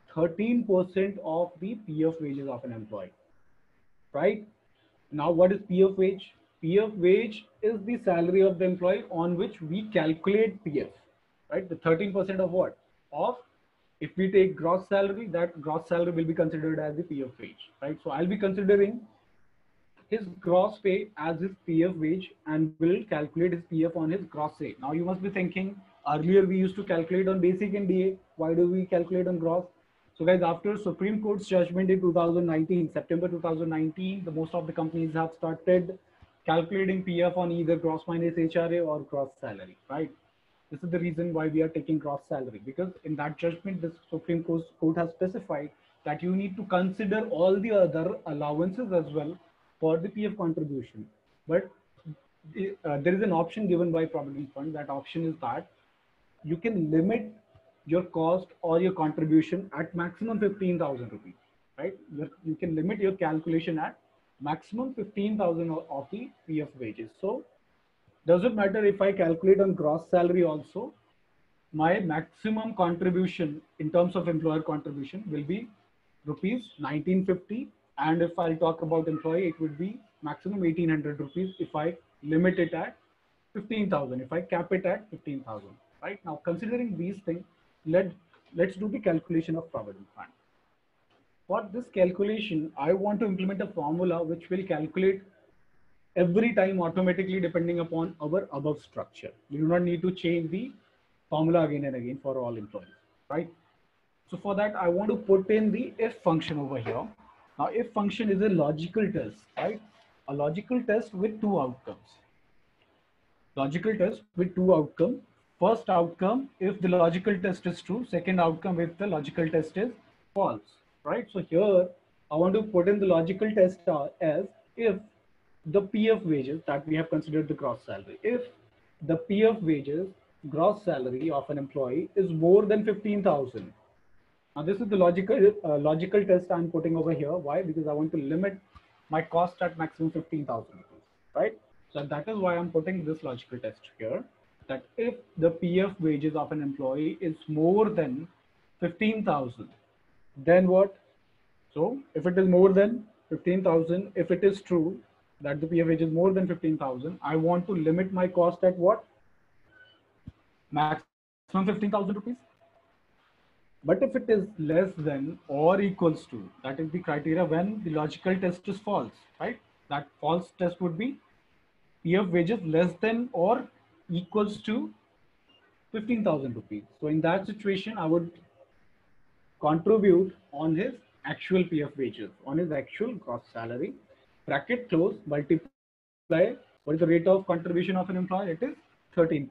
A: 13% of the PF wages of an employee, right? Now what is PF wage? PF wage is the salary of the employee on which we calculate PF, right? The 13% of what? Of if we take gross salary, that gross salary will be considered as the PF wage, right? So I'll be considering his gross pay as his PF wage and will calculate his PF on his gross pay. Now you must be thinking, earlier we used to calculate on basic and DA. Why do we calculate on gross? So guys, after Supreme Court's judgment in 2019, September 2019, the most of the companies have started calculating PF on either gross minus HRA or gross salary, right? This is the reason why we are taking gross salary, because in that judgment, the Supreme Court has specified that you need to consider all the other allowances as well for the PF contribution. But there is an option given by Provident Fund. That option is that you can limit your cost or your contribution at maximum 15,000 rupees, right? You can limit your calculation at maximum 15,000 of the PF wages. So doesn't matter if I calculate on gross salary also, my maximum contribution in terms of employer contribution will be rupees 1950. And if I'll talk about employee, it would be maximum 1800 rupees if I limit it at 15,000, if I cap it at 15,000, right? Now, considering these things, let's do the calculation of provident fund. For this calculation, I want to implement a formula which will calculate every time automatically depending upon our above structure. We do not need to change the formula again and again for all employees, right? So for that, I want to put in the if function over here. Now, if function is a logical test, right? A logical test with two outcomes. Logical test with two outcomes. First outcome, if the logical test is true. Second outcome, if the logical test is false, right? So here, I want to put in the logical test as if the PF wages that we have considered the gross salary. If the PF wages gross salary of an employee is more than 15,000. Now this is the logical test I'm putting over here. Why? Because I want to limit my cost at maximum 15,000 rupees, right? So that is why I'm putting this logical test here. That if the PF wages of an employee is more than 15,000, then what? So if it is more than 15,000, if it is true that the PF wage is more than 15,000, I want to limit my cost at what? Maximum 15,000 rupees. But if it is less than or equals to, that is the criteria when the logical test is false, right? That false test would be PF wages less than or equals to 15,000 rupees. So in that situation, I would contribute on his actual PF wages, on his actual gross salary, bracket close, multiply. What is the rate of contribution of an employer? It is 13%.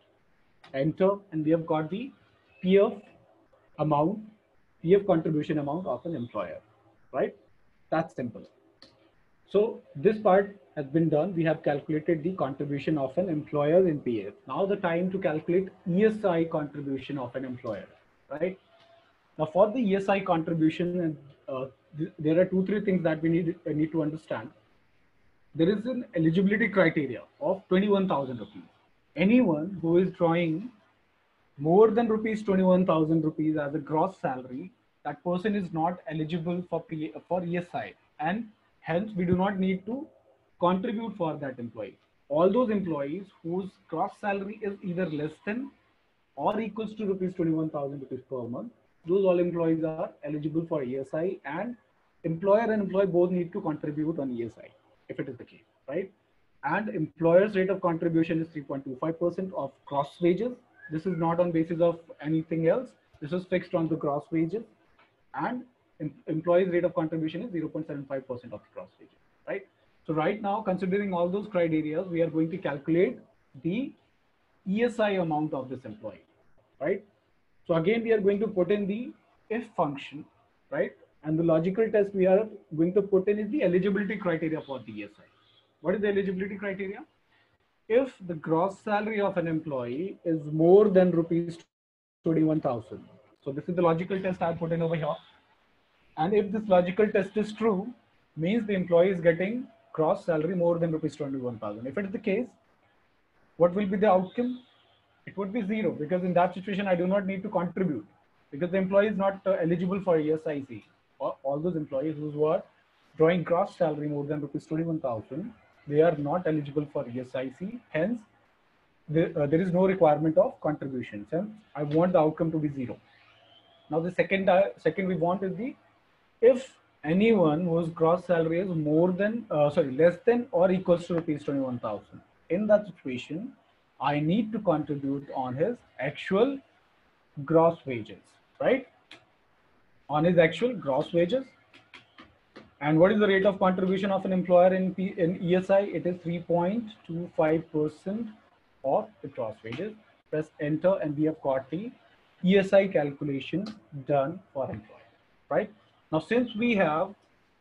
A: Enter, and we have got the PF amount, PF contribution amount of an employer, right? That's simple. So this part has been done. We have calculated the contribution of an employer in PF. Now the time to calculate ESI contribution of an employer, right? Now for the ESI contribution, there are 2-3 things that we need to understand. There is an eligibility criteria of 21,000 rupees. Anyone who is drawing more than rupees 21,000 rupees as a gross salary, that person is not eligible for ESI, and hence we do not need to contribute for that employee. All those employees whose gross salary is either less than or equals to rupees 21,000 rupees per month, those all employees are eligible for ESI, and employer and employee both need to contribute on ESI if it is the case, right? And employer's rate of contribution is 3.25% of gross wages. This is not on basis of anything else. This is fixed on the gross wages, and employee's rate of contribution is 0.75% of the gross wages, right? So right now, considering all those criteria, we are going to calculate the ESI amount of this employee, right? So again, we are going to put in the if function, right? And the logical test we are going to put in is the eligibility criteria for the ESI. What is the eligibility criteria? If the gross salary of an employee is more than rupees 21,000. So this is the logical test I put in over here. And if this logical test is true, means the employee is getting gross salary more than rupees 21,000. If it is the case, what will be the outcome? It would be 0, because in that situation, I do not need to contribute, because the employee is not eligible for ESIC. All those employees who are drawing gross salary more than rupees 21,000, they are not eligible for ESIC. Hence, there is no requirement of contributions, and I want the outcome to be 0. Now the second we want is the if anyone whose gross salary is less than or equals to rupees 21,000. In that situation, I need to contribute on his actual gross wages, right? On his actual gross wages. And what is the rate of contribution of an employer in ESI? It is 3.25% of the gross wages. Press enter, and we have got the ESI calculation done for employer, right? Now, since we have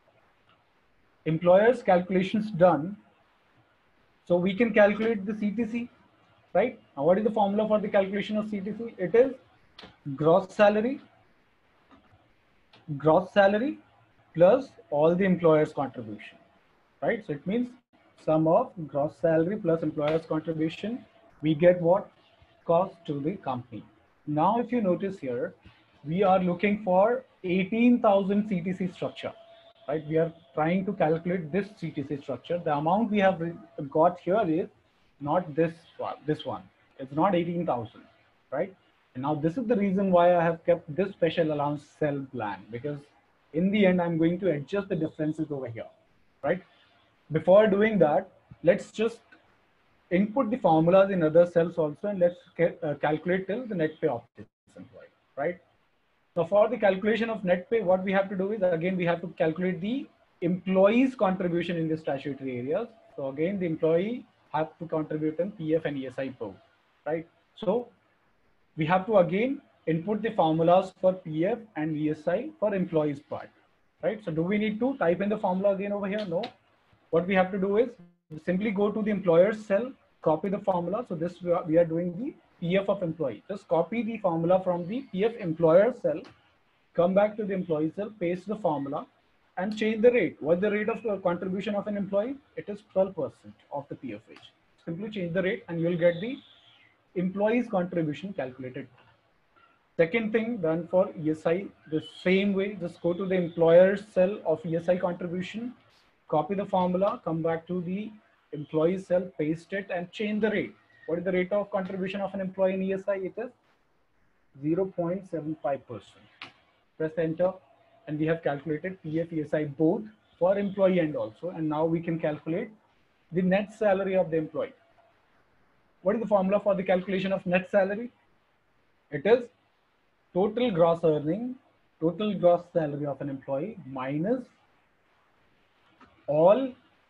A: employer's calculations done, so we can calculate the CTC, right? Now, what is the formula for the calculation of CTC? It is gross salary plus all the employer's contribution, right? So it means sum of gross salary plus employer's contribution, we get what? Cost to the company. Now, if you notice here, we are looking for 18,000 CTC structure, right? We are trying to calculate this CTC structure. The amount we have got here is not this one. It's not 18,000, right? And now this is the reason why I have kept this special allowance cell blank, because in the end, I'm going to adjust the differences over here, right? Before doing that, let's just input the formulas in other cells also, and let's calculate till the net pay of this employee, right? So for the calculation of net pay, what we have to do is, again, we have to calculate the employee's contribution in the statutory areas. So again, the employee have to contribute in PF and ESI both, right? So we have to again input the formulas for PF and ESI for employees part, right? So do we need to type in the formula again over here? No. What we have to do is simply go to the employer's cell, copy the formula. So this we are doing the PF of employee. Just copy the formula from the PF employer cell, come back to the employee cell, paste the formula, and change the rate. What's the rate of contribution of an employee? It is 12% of the PF wage. Simply change the rate and you'll get the employee's contribution calculated. Second thing done for ESI, the same way, just go to the employer's cell of ESI contribution, copy the formula, come back to the employee cell, paste it, and change the rate. What is the rate of contribution of an employee in ESI? It is 0.75%. Press enter, and we have calculated PF, ESI both for employee end also. And now we can calculate the net salary of the employee. What is the formula for the calculation of net salary? It is total gross earning, total gross salary of an employee minus all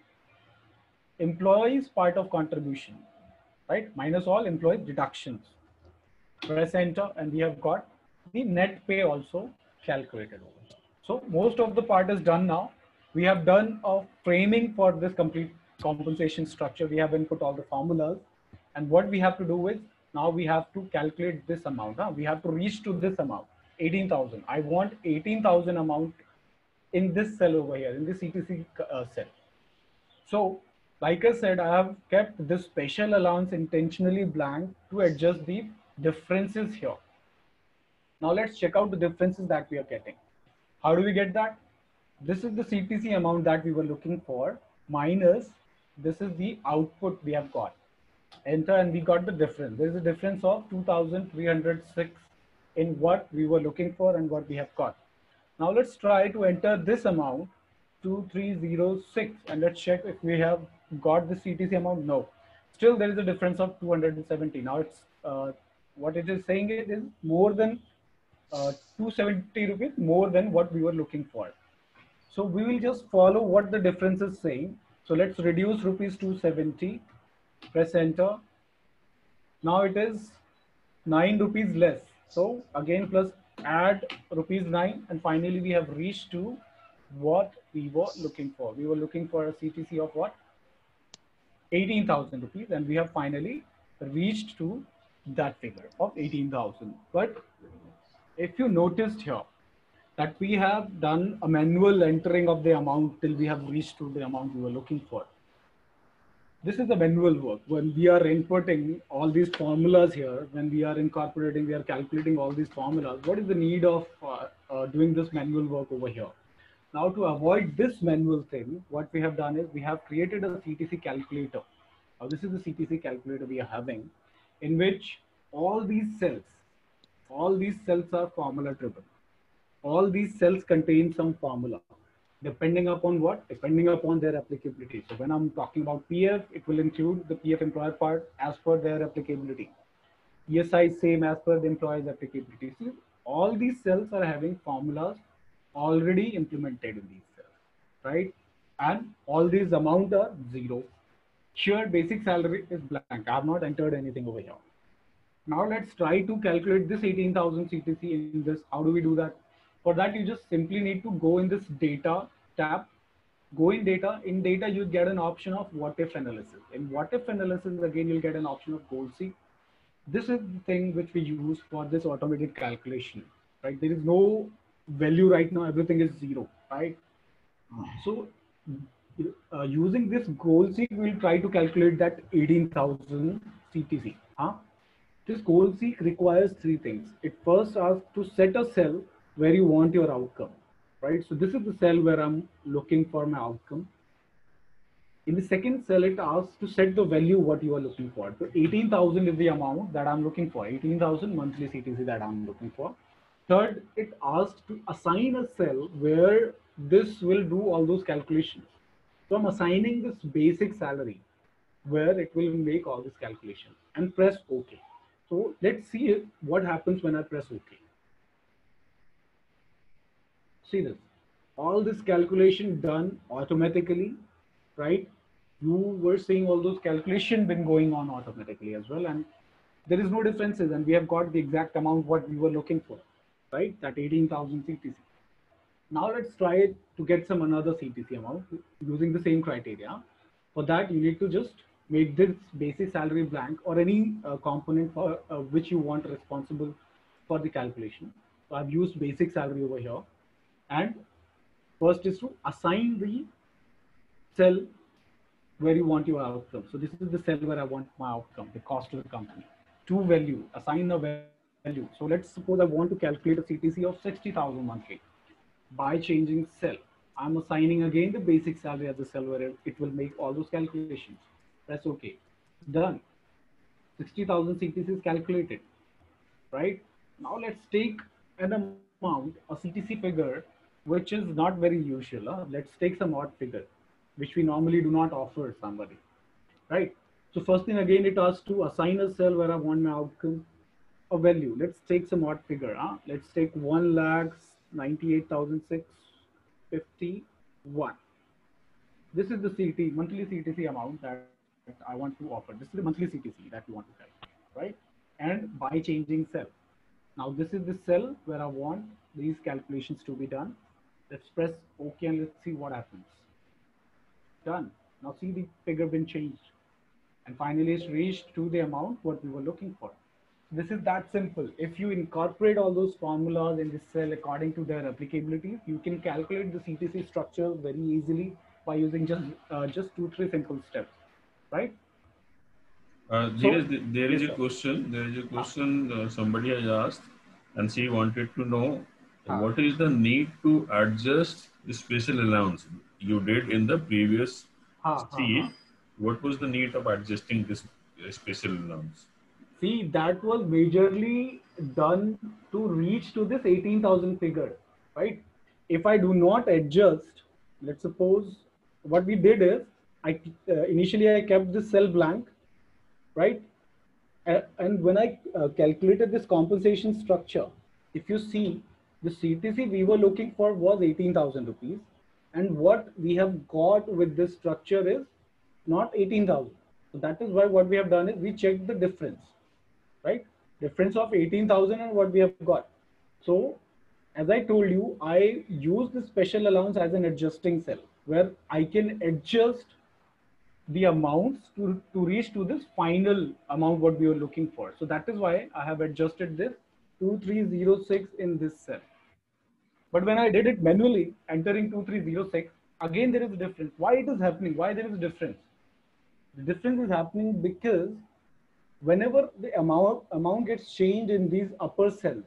A: employees part of contribution, right? Minus all employee deductions. Press enter, and we have got the net pay also calculated over. So most of the part is done now. We have done a framing for this complete compensation structure. We have input all the formulas, and what we have to do is, now we have to calculate this amount. We have to reach to this amount, 18,000. I want 18,000 amount in this cell over here, in the CTC cell. So, like I said, I have kept this special allowance intentionally blank to adjust the differences here. Now let's check out the differences that we are getting. How do we get that? This is the CTC amount that we were looking for, minus this is the output we have got. Enter, and we got the difference. There is a difference of 2,306 in what we were looking for and what we have got. Now let's try to enter this amount, 2306, and let's check if we have got the CTC amount. No, still there is a difference of 270. Now it's what it is saying, it is more than 270 rupees more than what we were looking for. So we will just follow what the difference is saying. So let's reduce rupees 270, press enter. Now it is 9 rupees less. So again, plus add rupees 9, and finally we have reached to what we were looking for. We were looking for a CTC of what? 18,000 rupees, and we have finally reached to that figure of 18,000. But if you noticed here that we have done a manual entering of the amount till we have reached to the amount we were looking for. This is the manual work. When we are inputting all these formulas here, when we are incorporating, we are calculating all these formulas, what is the need of doing this manual work over here? Now, to avoid this manual thing, what we have done is we have created a CTC calculator. Now, this is the CTC calculator we are having, in which all these cells are formula driven. All these cells contain some formula. Depending upon what? Depending upon their applicability. So when I'm talking about PF, it will include the PF employer part as per their applicability. ESI same as per the employer's applicability. See, all these cells are having formulas already implemented in these cells, right? And all these amount are zero. Here basic salary is blank. I have not entered anything over here. Now let's try to calculate this 18,000 CTC in this. How do we do that? For that, you just simply need to go in this data tab, go in data. In data, you get an option of what if analysis. In what if analysis, again, you'll get an option of goal C. This is the thing which we use for this automated calculation, right? There is no value right now, everything is zero, right? So using this goal seek, we'll try to calculate that 18,000 CTC. Huh? This goal seek requires three things. It first asks to set a cell where you want your outcome, right? So this is the cell where I'm looking for my outcome. In the second cell, it asks to set the value what you are looking for. So 18,000 is the amount that I'm looking for, 18,000 monthly CTC that I'm looking for. Third, it asks to assign a cell where this will do all those calculations. So I'm assigning this basic salary where it will make all this calculation and press OK. So let's see what happens when I press OK. See this, all this calculation done automatically, right? You were seeing all those calculations been going on automatically as well, and there is no differences, and we have got the exact amount what we were looking for, right? That 18,000 CTC. Now let's try to get some another CTC amount using the same criteria. For that, you need to just make this basic salary blank or any component for which you want responsible for the calculation. So I've used basic salary over here. And first is to assign the cell where you want your outcome. So this is the cell where I want my outcome, the cost to the company. To value, assign a value. So let's suppose I want to calculate a CTC of 60,000 monthly. By changing cell, I'm assigning again the basic salary as a cell where it will make all those calculations. Press OK. Done. 60,000 CTC is calculated, right? Now let's take an amount, a CTC figure, which is not very usual. Let's take some odd figure, which we normally do not offer somebody, right? So first thing again, it asks to assign a cell where I want my outcome, a value. Let's take some odd figure. Let's take 1,98,651. This is the monthly CTC amount that I want to offer. This is the monthly CTC that we want to calculate, right? And by changing cell. Now this is the cell where I want these calculations to be done. Let's press OK and let's see what happens. Done. Now see the figure been changed. And finally it's reached to the amount what we were looking for. This is that simple. If you incorporate all those formulas in this cell according to their applicability, you can calculate the CTC structure very easily by using just 2-3 simple steps, right?
B: There is a question. There is a question somebody has asked, and she wanted to know what is the need to adjust the special allowance you did in the previous sheet. What was the need of adjusting this special allowance?
A: See, that was majorly done to reach to this 18,000 figure, right? If I do not adjust, let's suppose what we did is, initially I kept this cell blank, right? And when I calculated this compensation structure, if you see, the CTC we were looking for was 18,000 rupees. And what we have got with this structure is not 18,000. So that is why what we have done is we checked the difference, right? Difference of 18,000 and what we have got. So as I told you, I use the special allowance as an adjusting cell where I can adjust the amounts to reach to this final amount what we were looking for. So that is why I have adjusted this 2306 in this cell. But when I did it manually, entering 2306, again there is a difference. Why it is happening? Why there is a difference? The difference is happening because whenever the amount gets changed in these upper cells,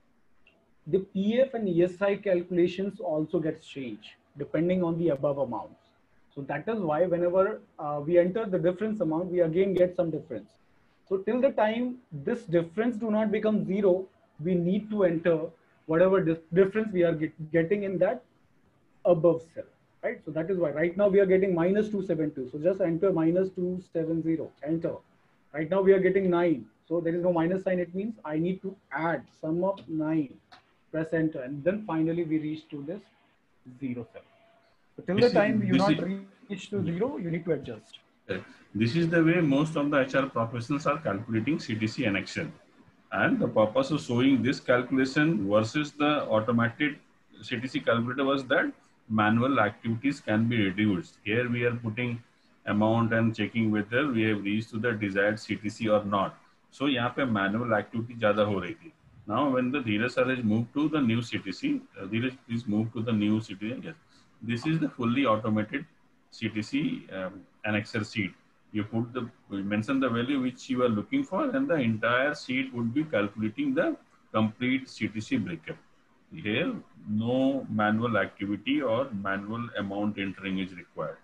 A: the PF and ESI calculations also gets changed depending on the above amounts. So that is why whenever we enter the difference amount, we again get some difference. So till the time this difference do not become zero, we need to enter whatever difference we are getting in that above cell, right? So that is why right now we are getting minus 272. So just enter minus 270, enter. Right now we are getting 9. So there is no minus sign. It means I need to add sum of 9, press enter. And then finally we reach to this 0 cell. So till the time you not reach to 0, you need to adjust.
B: This is the way most of the HR professionals are calculating CTC in Excel. And the purpose of showing this calculation versus the automated CTC calculator was that manual activities can be reduced. Here we are putting amount and checking whether we have reached to the desired CTC or not. So यहाँ पे manual activity ज़्यादा हो रही थी. Now when the Dheeraj sir has moved to the new CTC, Dheeraj please move to the new CTC. Yes. This is the fully automated CTC an Excel sheet. You mention the value which you are looking for, and the entire sheet would be calculating the complete CTC breakup. Here, no manual activity or manual amount entering is required.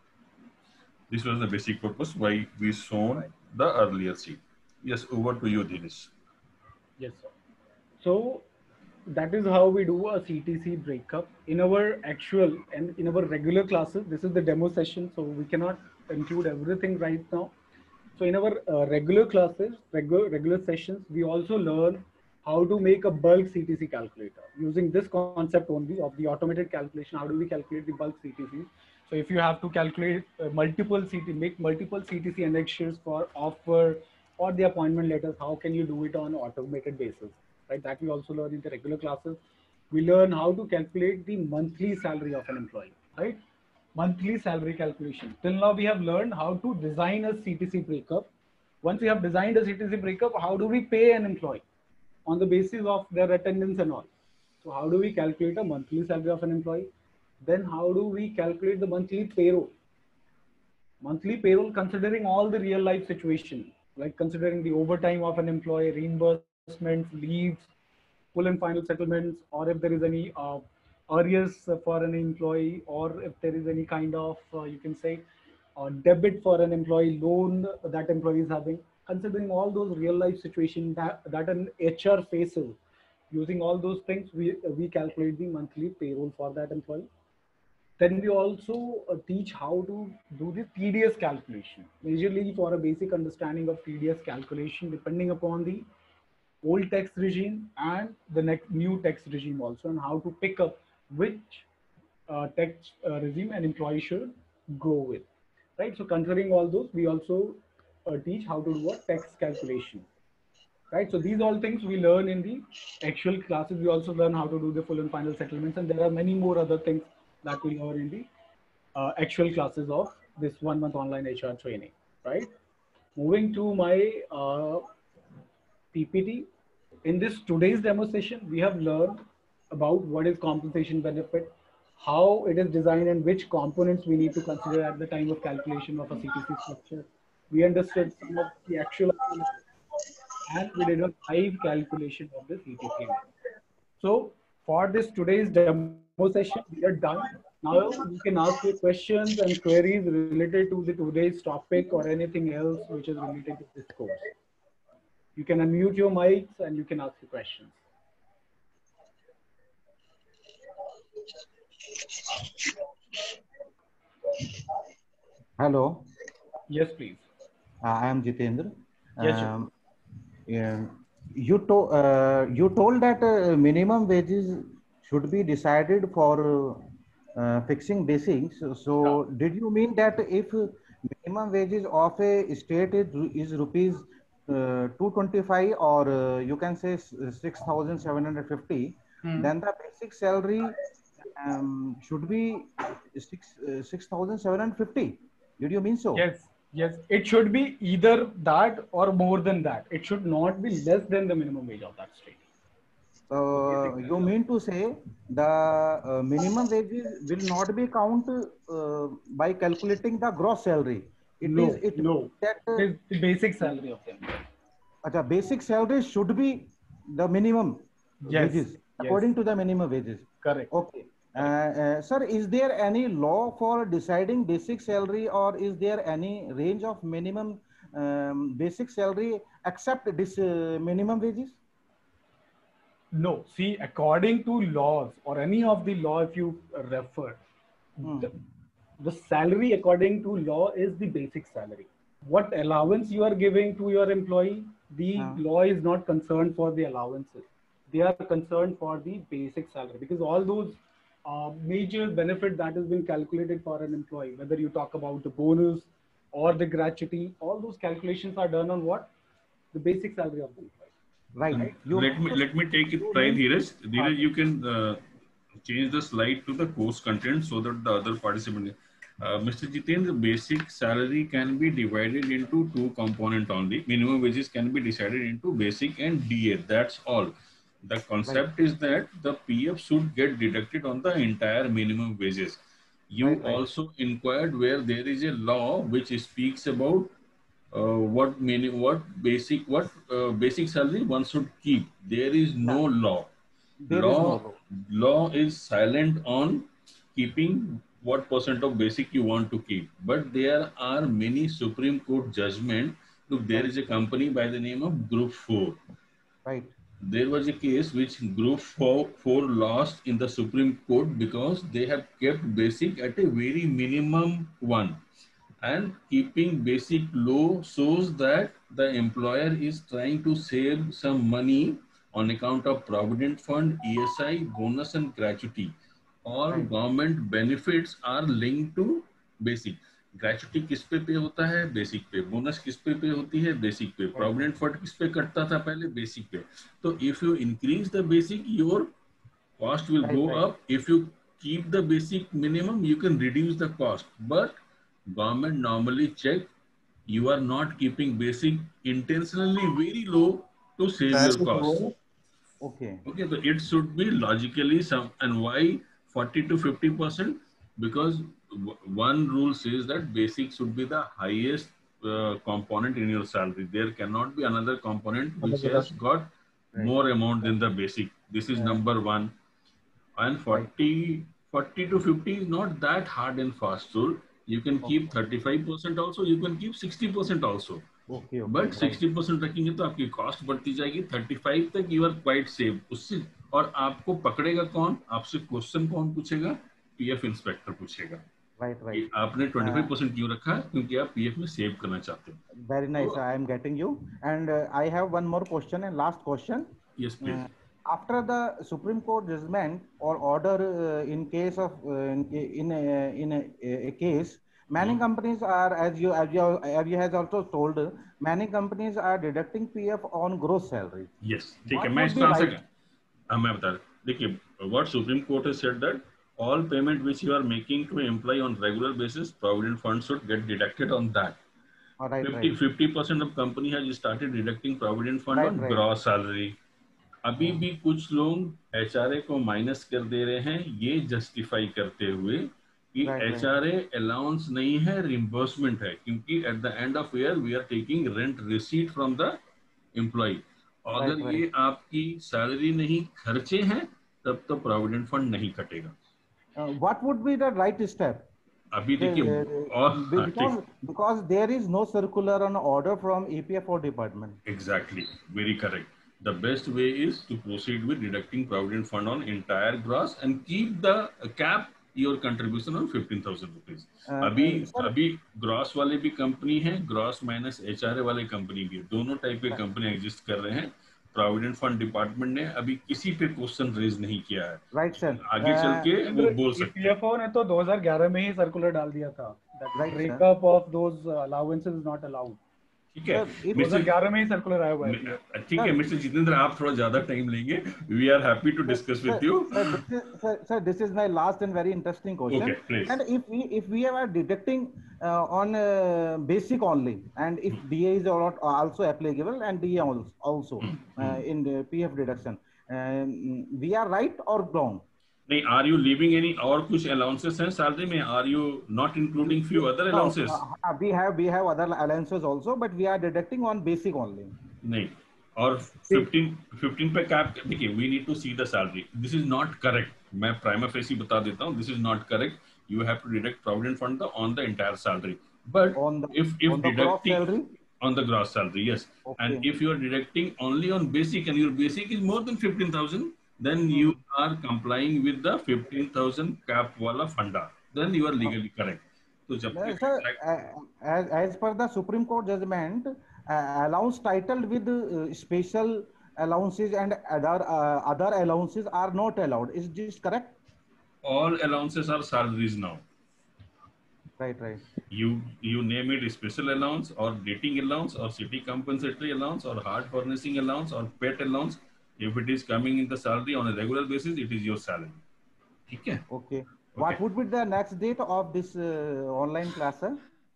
B: This was the basic purpose why we shown the earlier sheet. Yes, over to you, Dinesh.
A: Yes, sir. So that is how we do a CTC breakup in our actual and in our regular classes. This is the demo session, so we cannot include everything right now. So in our regular classes, regular sessions, we also learn how to make a bulk CTC calculator using this concept only of the automated calculation. How do we calculate the bulk CTCs? So if you have to calculate make multiple CTC annexures for offer or the appointment letters, how can you do it on automated basis? Right? That we also learn in the regular classes. We learn how to calculate the monthly salary of an employee, right? Monthly salary calculation. Till now, we have learned how to design a CTC breakup. Once we have designed a CTC breakup, how do we pay an employee on the basis of their attendance and all? So how do we calculate a monthly salary of an employee? Then how do we calculate the monthly payroll? Monthly payroll considering all the real life situation, like considering the overtime of an employee, reimbursements, leaves, full and final settlements, or if there is any arrears for an employee, or if there is any kind of, you can say, debit for an employee loan that employee is having, considering all those real life situations that an HR faces, using all those things, we calculate the monthly payroll for that employee. Then we also teach how to do the TDS calculation, majorly for a basic understanding of TDS calculation, depending upon the old tax regime and the next new tax regime also, and how to pick up which tax regime an employee should go with, right? So considering all those, we also teach how to do a tax calculation, right? So these all things we learn in the actual classes. We also learn how to do the full and final settlements, and there are many more other things that we learn in the actual classes of this 1 month online HR training, right? Moving to my PPT. In this today's demo session, we have learned about what is compensation benefit, how it is designed, and which components we need to consider at the time of calculation of a CTC structure. We understood some of the actual, and we did a live calculation of the CTC. So for this today's demo session, we are done. Now you can ask your questions and queries related to the today's topic or anything else which is related to this course. You can unmute your mics and you can ask your questions.
C: Hello.
A: Yes, please.
C: I am Jitendra.
A: Yes,
C: Yeah, you told that minimum wages should be decided for fixing basics. So did you mean that if minimum wages of a state is rupees 225, or you can say 6,750, then the basic salary should be 6,750. Did you mean so?
A: Yes, yes. It should be either that or more than that. It should not be less than the minimum wage of that state.
C: You mean to say the minimum wages will not be counted by calculating the gross salary?
A: No.
C: That
A: It is the basic salary of them.
C: the basic salary should be the minimum wages according to the minimum wages.
A: Correct.
C: Okay. Sir, is there any law for deciding basic salary, or is there any range of minimum basic salary except this minimum wages?
A: No, see, according to laws or any of the law, if you refer, the salary according to law is the basic salary. What allowance you are giving to your employee, the law is not concerned for the allowances. They are concerned for the basic salary, because all those major benefit that has been calculated for an employee, whether you talk about the bonus or the gratuity, all those calculations are done on what? The basic salary of the employee.
C: Right.
B: Let me take it. Try Dheeraj. Dheeraj, you can change the slide to the course content so that the other participant. Mr. Jitendra, basic salary can be divided into two components only. Minimum wages can be decided into basic and DA. That's all. The
C: Right.
B: concept is that the PF should get deducted on the entire minimum wages. You
C: Right. Right.
B: also inquired where there is a law which speaks about basic salary one should keep. There is no
C: Yeah.
B: law.
C: There is no
B: Law
C: law.
B: law is silent on keeping what percent of basic you want to keep. But there are many Supreme Court judgment. Look, there
C: Right.
B: is a company by the name of Group 4.
C: Right.
B: There was a case which Group 4 lost in the Supreme Court because they have kept basic at a very minimum one. And keeping basic low shows that the employer is trying to save some money on account of provident fund, ESI, bonus and gratuity. All
C: Right.
B: government benefits are linked to basic. Gratuity किस पे होता है? Basic पे. Bonus किस पे होती है? Basic पे.
C: Right.
B: प्रोविडेंट फंड किस पे कटता था पहले? बेसिक पे. तो if you increase the basic, your cost will
C: Right.
B: go
C: Right.
B: up. If you keep the basic minimum, you can reduce the cost. But government normally check you are not keeping basic intentionally very low to save your cost.
C: Okay.
B: Okay, so it should be logically some. And why 40 to 50%? Because one rule says that basic should be the highest component in your salary. There cannot be another component which has got
C: Right.
B: more amount than the basic. This is number one. And 40 to 50 is not that hard and fast rule. You can keep 35% also, you can keep 60% also.
C: Okay. Okay.
B: But
C: Right.
B: 60% रखेंगे तो आपकी cost बढ़ती जाएगी. 35 तक you are quite safe उससे. और आपको पकड़ेगा कौन? आपसे क्वेश्चन कौन पूछेगा? पीएफ इंस्पेक्टर पूछेगा.
C: Right.
B: कि
C: Right.
B: आपने 25% क्यों रखा? क्योंकि आप पीएफ में सेव करना चाहते हो.
C: Very nice. I am getting you. And I have one more question and last question.
B: Yes please.
C: After the Supreme Court judgment or order, in case of in a case, many companies are, as you has also told, many companies are deducting PF on gross salary.
B: Yes ठीक है.
C: What
B: मैं
C: would
B: इसका
C: be
B: answer
C: right?
B: मैं बता रहा. देखिए, what supreme court has said that all payment which you are making to employee on regular basis, provident fund should get deducted on that.
C: Right.
B: 50% of company has started deducting provident fund on
C: Right.
B: gross salary. अभी भी कुछ लोग HRA को minus कर दे रहे हैं, ये justify करते हुए कि एचआरए अलाउंस नहीं है, रिम्बर्समेंट है, क्योंकि at the end of year we are taking rent receipt from the employ. अगर ये आपकी सैलरी नहीं, खर्चे हैं, तब तो प्रोविडेंट फंड नहीं कटेगा.
C: What would be the right step?
B: अभी देखिए, और
C: because there is no circular on order from EPFO department.
B: Exactly, very correct. The best way is to proceed with deducting provident fund on entire gross and keep the cap your contribution on 15,000 rupees. अभी gross वाले भी company है, gross minus HRA वाले company भी है, दोनों type के company exist कर रहे हैं. प्रोविडेंट फंड डिपार्टमेंट ने अभी किसी पे क्वेश्चन रेज नहीं किया है.
C: Right sir.
B: आगे चल के वो बोल सकते हैं.
A: पीएफओ ने तो 2011 में ही सर्कुलर डाल दिया था that breakup of those allowances is not allowed.
B: ठीक है.
A: 2011 में ही सर्कुलर आया हुआ है.
B: ठीक है मिस्टर जितेंद्र, आप थोड़ा ज्यादा टाइम लेंगे. We are happy to discuss with you.
C: Sir, this is my last and very interesting question.
B: Okay, please.
C: And if we are deducting on basic only, and if DA is also applicable and DA also in the PF deduction, we are right or wrong?
B: नहीं, are you leaving any और कुछ allowances हैं salary में? Are you not including few other allowances?
C: We have other allowances also, but we are deducting on basic only.
B: नहीं, और 15 पे cap. देखिए, we need to see the salary. This is not correct. मैं prima facie बता देता हूँ. This is not correct. You have to deduct provident fund on the entire salary. But if deducting on the gross salary, yes. Okay. And if you are deducting only on basic and your basic is more than 15,000, then you are complying with the 15,000 cap wala funda. Then you are legally correct. So,
C: as per the Supreme Court judgment, allowance titled with special allowances and other allowances are not allowed. Is this correct?
B: All allowances are salaries now.
C: Right.
B: You name it, special allowance or dating allowance or city compensatory allowance or hard furnishing allowance or pet allowance. If it is coming in the salary on a regular basis, it is your salary. ठीक है?
C: Okay. What would be the next date of this online class, sir?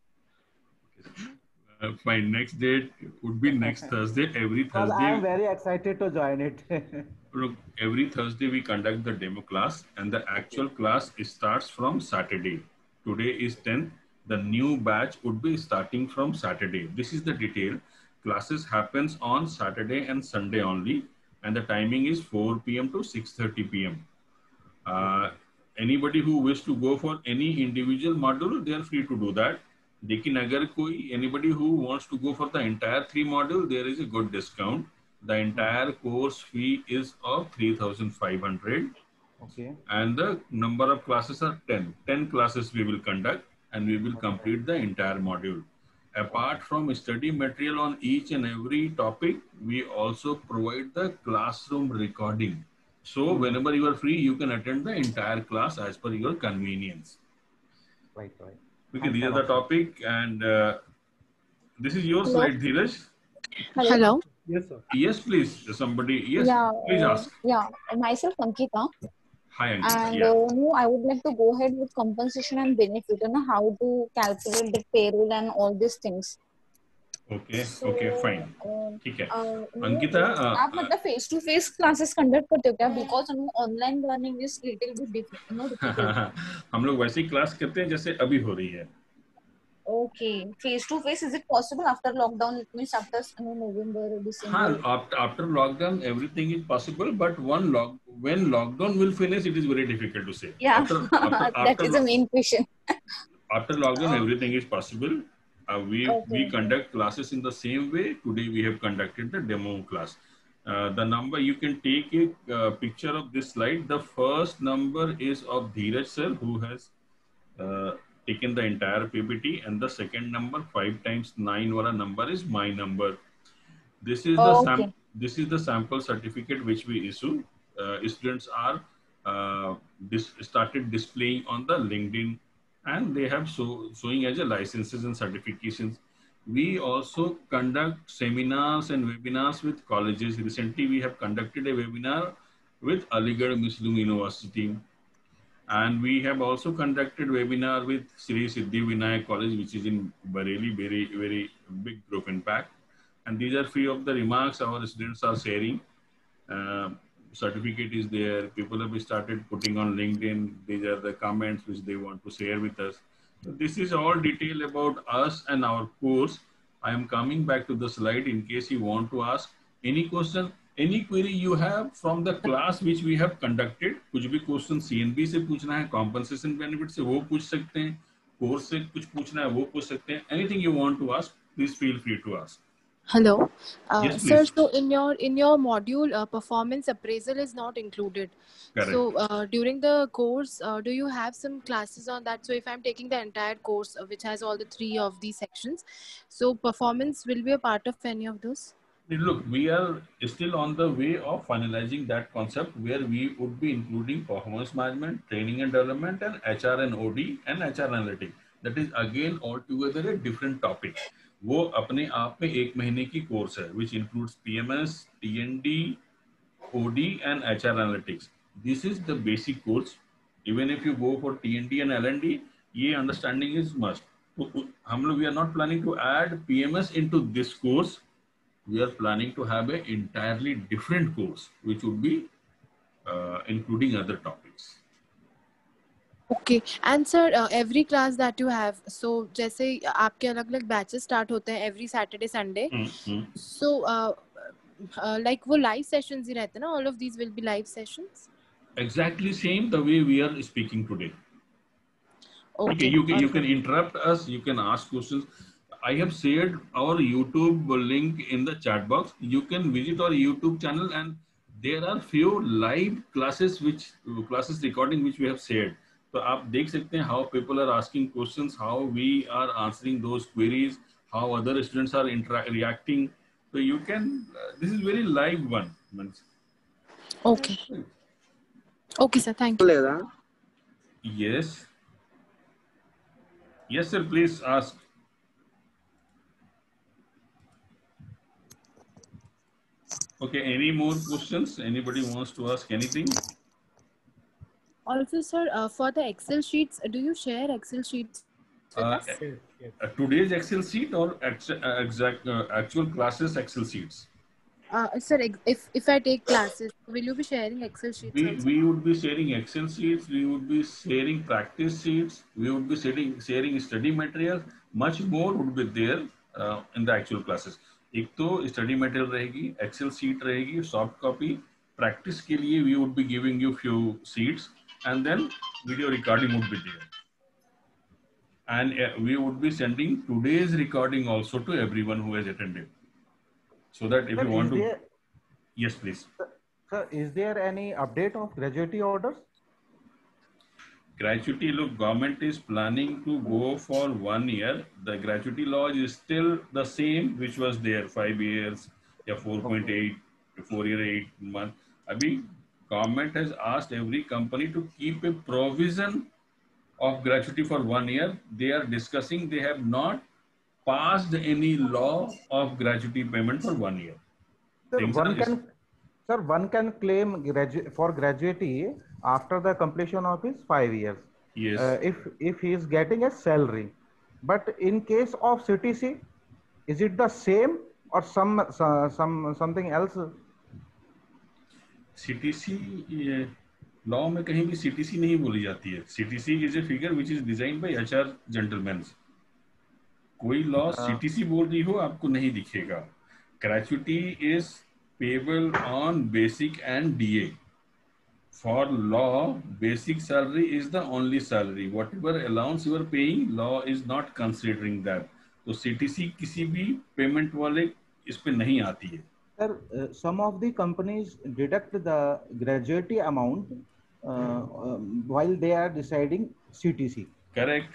B: My next date would be next Thursday. Every
C: Because I am
B: Thursday,
C: very excited to join it.
B: look, every Thursday we conduct the demo class, and the actual class starts from Saturday. Today is 10th. The new batch would be starting from Saturday. This is the detail. Classes happens on Saturday and Sunday only, and the timing is 4 p.m. to 6:30 p.m. Anybody who wish to go for any individual module, they are free to do that. लेकिन अगर कोई anybody who wants to go for the entire 3 module, there is a good discount. The entire course fee is of 3,500.
C: Okay.
B: And the number of classes are 10. 10 classes we will conduct, and we will complete the entire module. Apart from study material on each and every topic, we also provide the classroom recording. So whenever you are free, you can attend the entire class as per your convenience.
C: Right.
B: Okay, these are the topic, and this is your
D: Hello?
B: slide, Dheeraj.
D: Hello.
A: Yes, sir.
B: Yes, please. Somebody. Yes,
D: Yeah.
B: please ask.
D: Yeah. Myself, Ankita,
B: Hi, Ankita.
D: and
B: Yeah.
D: no, I would like to go ahead with compensation and benefit. How to calculate the payroll and all these things.
B: Okay.
D: So,
B: Okay. Fine. ठीक है.
D: no,
B: Ankita,
D: आप मतलब face to face classes conduct करते हो क्या? Because online learning is little bit difficult.
B: हम लोग वैसे ही क्लास करते हैं जैसे अभी हो रही है.
D: Okay, face to face, is it possible after lockdown? It means after November,
B: हाँ,
D: December.
B: after lockdown everything is possible, but when lockdown will finish, it is very difficult to say.
D: Yeah, that is the main question.
B: After lockdown, everything is possible. We
D: Okay.
B: conduct classes in the same way. Today we have conducted the demo class. The number, you can take a picture of this slide. The first number is of Dheeraj sir, who has taken the entire PPT, and the second number 5 times 9 wala number is my number. This is
D: Okay.
B: this is the sample certificate which we issue. Students are started displaying on the LinkedIn, and they have showing as a licenses and certifications. We also conduct seminars and webinars with colleges. Recently, we have conducted a webinar with Aligarh Muslim University. And we have also conducted webinar with Sri Siddhi Vinayak College, which is in Bareilly, very, very big group impact. And these are few of the remarks our students are sharing. Certificate is there. People have started putting on LinkedIn. These are the comments which they want to share with us. So this is all detail about us and our course. I am coming back to the slide in case you want to ask any question, any query you have from the class which we have conducted. कुछ भी question CNB से पूछना है, compensation benefit से वो पूछ सकते हैं, course से कुछ पूछना है वो पूछ सकते हैं. Anything you want to ask, please feel free to ask.
E: Hello,
B: Yes,
E: sir.
B: please.
E: So in your module, performance appraisal is not included.
B: Correct.
E: So during the course, do you have some classes on that? So if I'm taking the entire course, which has all the 3 of these sections, so performance will be a part of any of those?
B: Look, we are still on the way of finalizing that concept, where we would be including performance management, training and development, and HR and OD and HR analytics. That is again altogether a different topic. वो अपने आप में 1 महीने की course है, which includes PMS, TND, OD and HR analytics. This is the basic course. Even if you go for TND and LND, ये understanding is must. हम लोग we are not planning to add PMS into this course. We are planning to have an entirely different course, which would be including other topics.
E: Okay, and sir, every class that you have, so जैसे आपके अलग-अलग batches start होते हैं every Saturday, Sunday. So like वो live sessions ही रहते हैं ना? All of these will be live sessions.
B: Exactly same the way we are speaking today. Okay, you can interrupt us. You can ask questions. I have shared our YouTube link in the chat box. You can visit our YouTube channel, and there are few live classes recording which we have shared. So आप देख सकते हैं how people are asking questions, how we are answering those queries, how other students are reacting. So you can. This is very live one.
E: Okay. Okay, sir. Thank you.
B: Yes. Yes, sir. Please ask. Okay. Any more questions? Anybody wants to ask anything?
E: Also, sir, for the Excel sheets, do you share Excel sheets with us?
A: Yes, yes.
B: Today's Excel sheet or actual classes Excel sheets?
E: Sir, if I take classes, will you be sharing Excel sheets also?
B: We would be sharing Excel sheets, we would be sharing practice sheets, we would be sharing study material. Much more would be there in the actual classes. एक तो study material रहेगी, Excel sheet रहेगी, soft copy. Practice के लिए we would be giving you few sheets, and then video recording would be there. And we would be sending today's recording also to everyone who has attended. So that if
C: Sir,
B: you want to,
C: there,
B: yes, please.
C: sir, is there any update of gratuity orders?
B: Gratuity, look, government is planning to go for 1 year. The gratuity law is still the same, which was there 5 years, yeah, 4.8, 4 year, 8 month. Abhi, government has asked every company to keep a provision of gratuity for 1 year. They are discussing, they have not passed any law of gratuity payment for 1 year.
C: Sir,
B: Things are
C: one can claim for gratuity after the completion of his 5 years.
B: yes.
C: If he is getting a salary, but in case of CTC, is it the same or something else?
B: CTC law में कहीं भी CTC नहीं बोली जाती है. CTC is a figure which is designed by HR gentlemen. कोई law CTC बोल रही हो आपको नहीं दिखेगा. Gratuity is payable on basic and DA. For law, basic salary is the only salary. Whatever allowance you are paying, law is not considering that. तो CTC किसी भी पेमेंट वाले इस पे नहीं आती है.
C: Sir, some of the companies deduct the gratuity amount while they are deciding CTC.
B: Correct.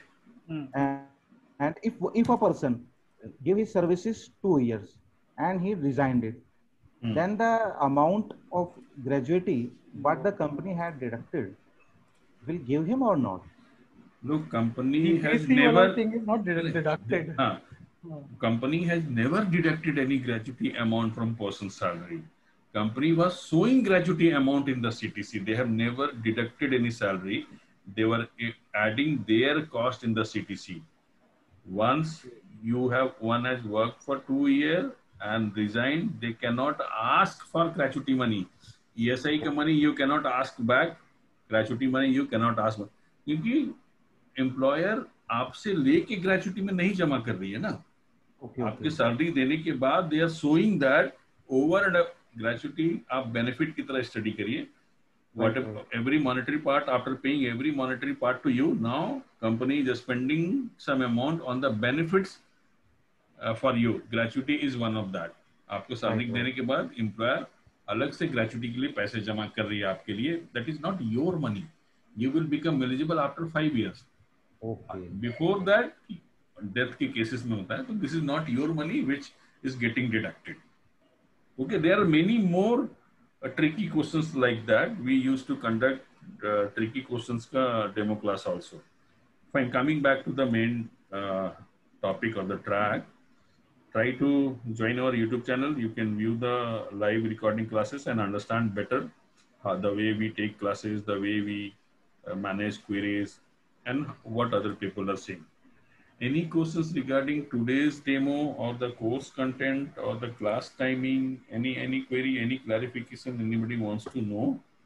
C: And if a person give his services 2 years and he resigned it, then the amount of gratuity what the company had deducted will give him or not?
B: Look, company has
A: CTC
B: never.
A: वाला thing is not deducted.
B: Company has never deducted any gratuity amount from person's salary. Company was showing gratuity amount in the CTC. They have never deducted any salary. They were adding their cost in the CTC. Once one has worked for 2 years and resigned, they cannot ask for gratuity money. ESI का money you cannot ask back. Gratuity money you cannot ask back. क्योंकि employer आपसे लेके gratuity में नहीं जमा कर रही है ना. आपके सैलरी देने के बाद they are showing that over and gratuity आप बेनिफिट की तरह स्टडी करिए. What every monetary part after paying every monetary part to you, now company is spending some amount on the benefits for you. Gratuity is one of that. आपको salary देने के बाद employer अलग से gratuity के लिए पैसे जमा कर रही है आपके लिए. That is not your money. You will become eligible after 5 years. Before that death के केसेस में होता है. तो this is not your money which is getting deducted. Okay, there are many more tricky questions like that. We used to conduct tricky questions का demo class also. Fine, coming back to the main topic और the track. Try to join our YouTube channel. You can view the live recording classes and understand better the way we take classes, the way we manage queries, and what other people are saying. Any questions regarding today's demo or the course content or the class timing? Any query, any clarification anybody wants to know?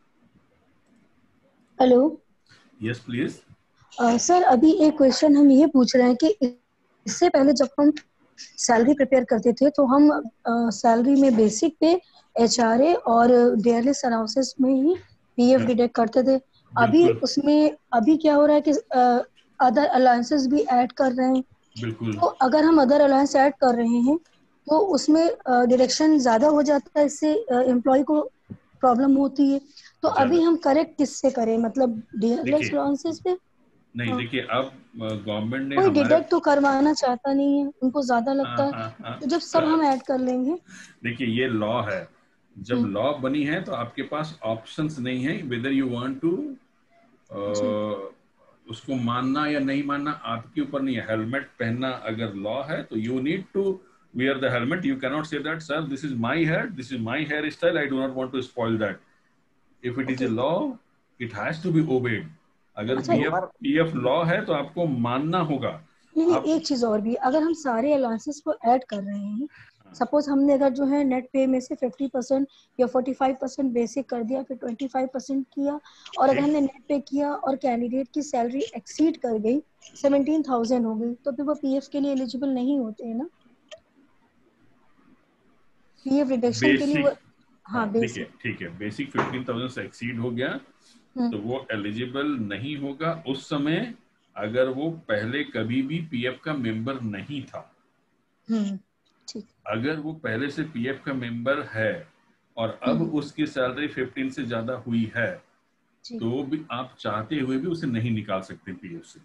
F: Hello.
B: Yes, please.
F: Sir, अभी एक question हम ये पूछ रहे हैं कि इससे पहले जब हम सैलरी प्रिपेयर करते थे तो हम सैलरी में बेसिक पे, एचआरए और डेयरलेस अलाउंसेस में ही पीएफ डिडक्ट करते थे. अभी उसमें अभी क्या हो रहा है कि अदर अलाउंसेस भी ऐड कर रहे हैं.
B: बिल्कुल.
F: तो अगर हम अदर अलाउंस ऐड कर रहे हैं तो उसमें डिडक्शन ज्यादा हो जाता है, इससे एम्प्लॉय को प्रॉब्लम होती है. तो अभी हम करेक्ट किससे करें, मतलब डेयरलेस अलाउंसेस पे?
B: नहीं, देखिए, अब गवर्नमेंट ने
F: कोई डिडक्ट तो करवाना चाहता नहीं है, उनको ज्यादा लगता है. तो जब सब हम ऐड कर लेंगे.
B: देखिए, ये लॉ है. जब लॉ बनी है तो आपके पास ऑप्शंस नहीं है. वेदर यू वांट टू उसको मानना या नहीं मानना आपके ऊपर नहीं है. हेलमेट पहनना अगर लॉ है तो you need to wear the helmet. You cannot say that, sir, this is my hair, this is my hairstyle, I do not want to spoil that. If it is a law, it has to be obeyed. अगर
F: अच्छा,
B: PF law है तो आपको मानना होगा।
F: नहीं, एक चीज और भी, अगर हम सारे अलाउंसेस को ऐड कर रहे हैं, सपोज हमने अगर जो है नेट पे में से 50% या 45% बेसिक कर दिया, फिर 25% किया, और अगर हमने नेट पे किया और कैंडिडेट की सैलरी एक्सीड कर गई, 17,000 हो गई, तो फिर वो पीएफ के लिए एलिजिबल नहीं होते हैं ना, पीएफ रिडक्शन के लिए वो, हाँ
B: देखिए,
F: बेसिक,
B: ठीक है, बेसिक 15,000 से एक्सीड हो गया तो वो एलिजिबल नहीं होगा उस समय, अगर वो पहले कभी भी पीएफ का मेंबर नहीं था।
F: ठीक।
B: अगर वो पहले से पीएफ का मेंबर है और अब उसकी सैलरी 15 से ज्यादा हुई है, तो भी आप चाहते हुए भी उसे नहीं निकाल सकते पीएफ से।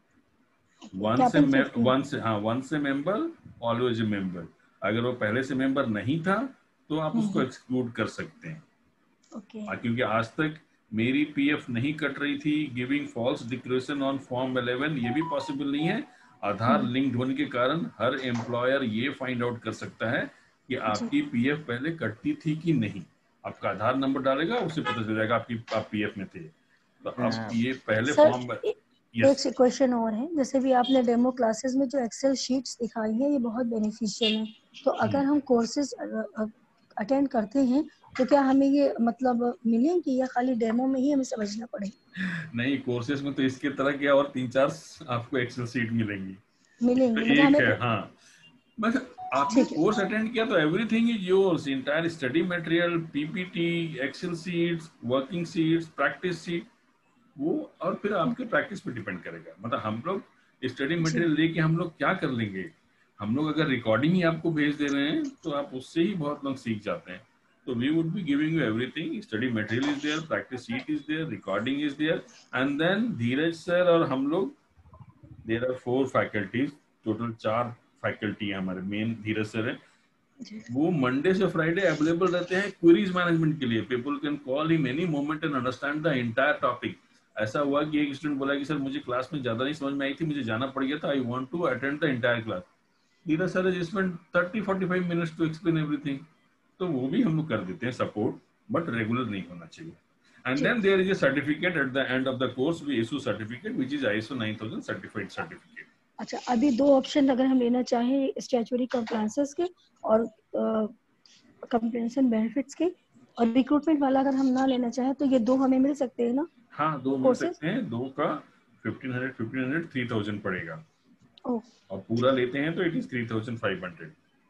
B: वन से मेंबर ऑलवेज ए मेंबर। अगर वो पहले से मेंबर नहीं था तो आप उसको एक्सक्लूड कर सकते हैं। क्योंकि आज तक मेरी पीएफ नहीं कट रही थी, giving false declaration on form 11 ये भी पॉसिबल नहीं है। आधार लिंक्ड होने के कारण हर एम्प्लॉयर ये फाइंड आउट कर सकता है कि आपकी पीएफ पहले कटती थी कि नहीं। आपका आधार नंबर डालेगा, उससे पता चल जाएगा आप पीएफ में थे। तो अब ये पहले फॉर्म।
F: एक क्वेश्चन और है, जैसे भी आपने डेमो क्लासेस में जो एक्सेल शीट्स दिखाई है, ये बहुत बेनिफिशियल है, तो अगर हम कोर्सेज अटेंड करते हैं तो क्या हमें ये मतलब मिलेंगी या खाली डेमो में ही हमें समझना पड़ेगा?
B: नहीं, कोर्सेज में तो इसके तरह के और 3-4 आपको एक्सेल शीट मिलेंगी।
F: मतलब
B: एक
F: हमें
B: है, हाँ, बस आपने कोर्स अटेंड किया तो everything is yours, entire study material, PPT, excel sheets, working sheets, practice sheet, वो और फिर आपके प्रैक्टिस पे डिपेंड करेगा। मतलब हम लोग स्टडी मटेरियल लेके हम लोग क्या कर लेंगे, हम लोग अगर रिकॉर्डिंग ही आपको भेज दे रहे हैं तो आप उससे ही बहुत लोग सीख जाते हैं। तो we would be giving you everything, study material is there, practice sheet is there, recording is there, and then Dheeraj sir और हम लोग, there are 4 faculties, total 4 faculty है हमारे, मेन धीरज सर है, वो मंडे से फ्राइडे अवेलेबल रहते हैं क्वेरीज मैनेजमेंट के लिए। People can call him any moment and understand the entire topic. ऐसा हुआ कि एक स्टूडेंट बोला कि सर मुझे क्लास में ज्यादा नहीं समझ में आई थी, मुझे जाना पड़ गया था, I want to attend the entire class. Dheeraj sir is spend 30-45 minutes to explain everything. तो वो भी हम लोग कर देते हैं सपोर्ट, बट रेगुलर नहीं होना चाहिए। And then there is a certificate at the end of the course, we issue certificate which is ISO 9000 certified certificate.
F: अच्छा, अभी 2 ऑप्शन अगर हम लेना चाहें, स्टैट्यूटरी कंप्लायंसेस के और कंप्रेंशन बेनिफिट्स के, और रिक्रूटमेंट वाला अगर हम ना लेना चाहें तो ये 2 हमें मिल सकते हैं ना?
B: हाँ, 2 मिल सकते हैं। 2 का 1500 3000 पड़ेगा, और पूरा लेते हैं तो इट इज 3500।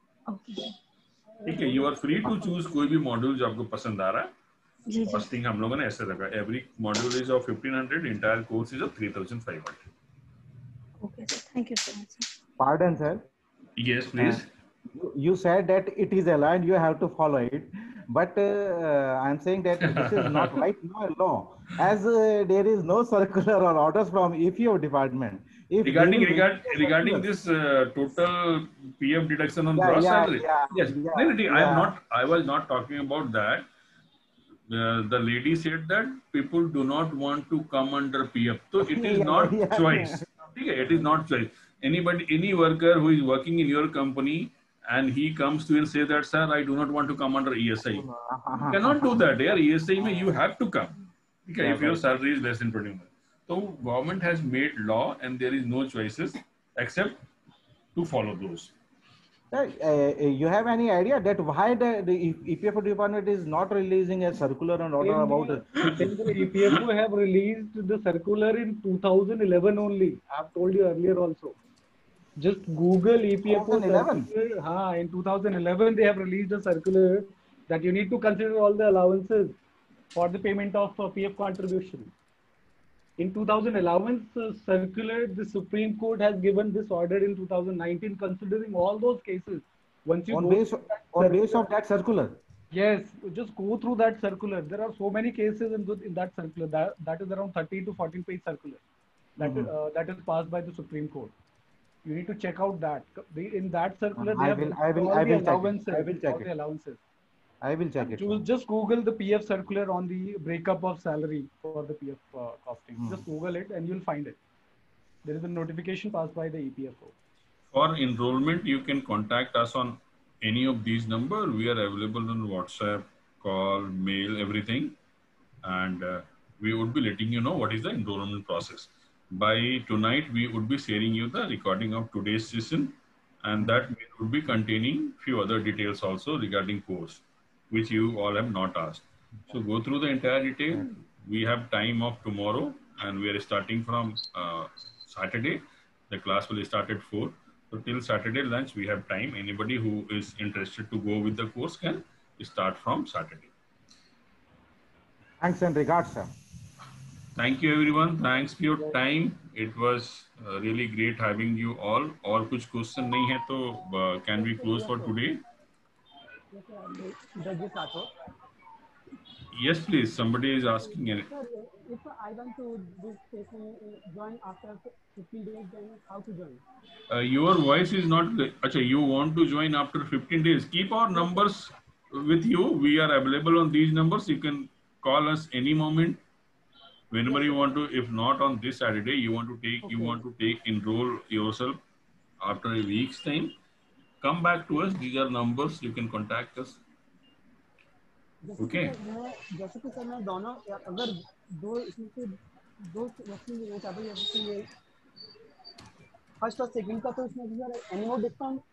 B: ठीक है, you are free to choose कोई भी मॉड्यूल जो आपको पसंद आ रहा है। कॉस्टिंग हम लोगों ने ऐसे रखा, every module is of 1500, entire course is of 3500।
F: Okay, sir. Thank you so much, sir.
C: Pardon, sir.
B: Yes, please.
C: You said that it is aligned, you have to follow it. But I'm saying that this is not right now law, as there is no circular or orders from EPO department. If
B: regarding this total PF deduction on gross salary. Yes. I was not talking about that. The lady said that people do not want to come under PF, so it is not choice. It is not choice. Any worker who is working in your company and he comes to you and say that, sir, I do not want to come under ESI. You cannot do that. Yaar, ESI mein you have to come. If your salary is less than 20. So government has made law and there is no choices except to follow those.
C: You have any idea that why the EPFO department is not releasing a circular and order about it?
A: The EPFO have released the circular in 2011 only. I have told you earlier also. Just Google EPFO
C: 2011.
A: In 2011 they have released a circular that you need to consider all the allowances for the payment of PF contribution. In 2011 circular, the Supreme Court has given this order in 2019, considering all those cases. Once you
C: on base of that circular.
A: Yes, just go through that circular. There are so many cases in that circular. That is around 13 to 14 page circular. That is passed by the Supreme Court. You need to check out that. In that circular, they have all the allowances.
C: I will check it. I will check it.
A: Just Google the PF circular on the breakup of salary for the PF costing. Just Google it and you'll find it. There is a notification passed by the EPFO.
B: For enrollment, you can contact us on any of these numbers. We are available on WhatsApp, call, mail, everything. And we would be letting you know what is the enrollment process. By tonight, we would be sharing you the recording of today's session, and that would be containing few other details also regarding course, which you all have not asked. So go through the entire detail. We have time of tomorrow, and we are starting from Saturday. The class will start at 4. So till Saturday lunch, we have time. Anybody who is interested to go with the course can start from Saturday.
C: Thanks and regards, sir.
B: Thank you, everyone. Thanks for your time. It was really great having you all. और कुछ question नहीं है तो can we close for today? Yes, please. Somebody is asking it.
G: If I want to do session, join after 15 days, then how to join?
B: Your voice is not. Achha, you want to join after 15 days? Keep our numbers with you. We are available on these numbers. You can call us any moment, whenever you want to. If not on this Saturday, you want to take enroll yourself after a week's time. Come back to us. These are numbers. You can contact us. Okay.
G: जैसे कि sir मैं दोनों अगर दो इसमें से दो vaccine लेना चाहता हूँ, जैसे कि ये फर्स्ट और सेकंड का, तो इसमें sir any more discount?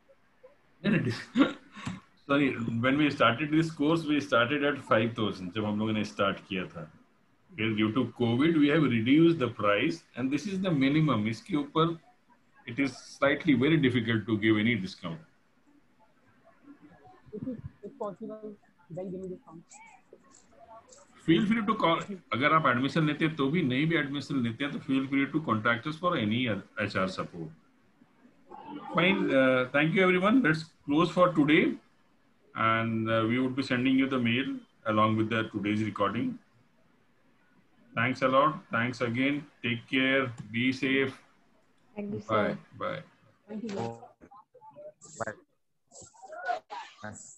B: Sorry, when we started this course, we started at 5,000 जब हम लोगों ने start किया था. Due to COVID, we have reduced the price, and this is the minimum. इसके ऊपर it is slightly very difficult to give any discount.
G: If possible, then give me discount.
B: Feel free to call. अगर आप admission लेते हैं तो भी, नहीं भी admission लेते हैं तो feel free to contact us for any HR support. Fine. Thank you, everyone. Let's close for today, and we would be sending you the mail along with the today's recording. Thanks a lot. Thanks again. Take care. Be safe.
D: Thank you,
B: Bye.
D: sir.
B: Bye.
G: Thank you.
C: Bye. Bye.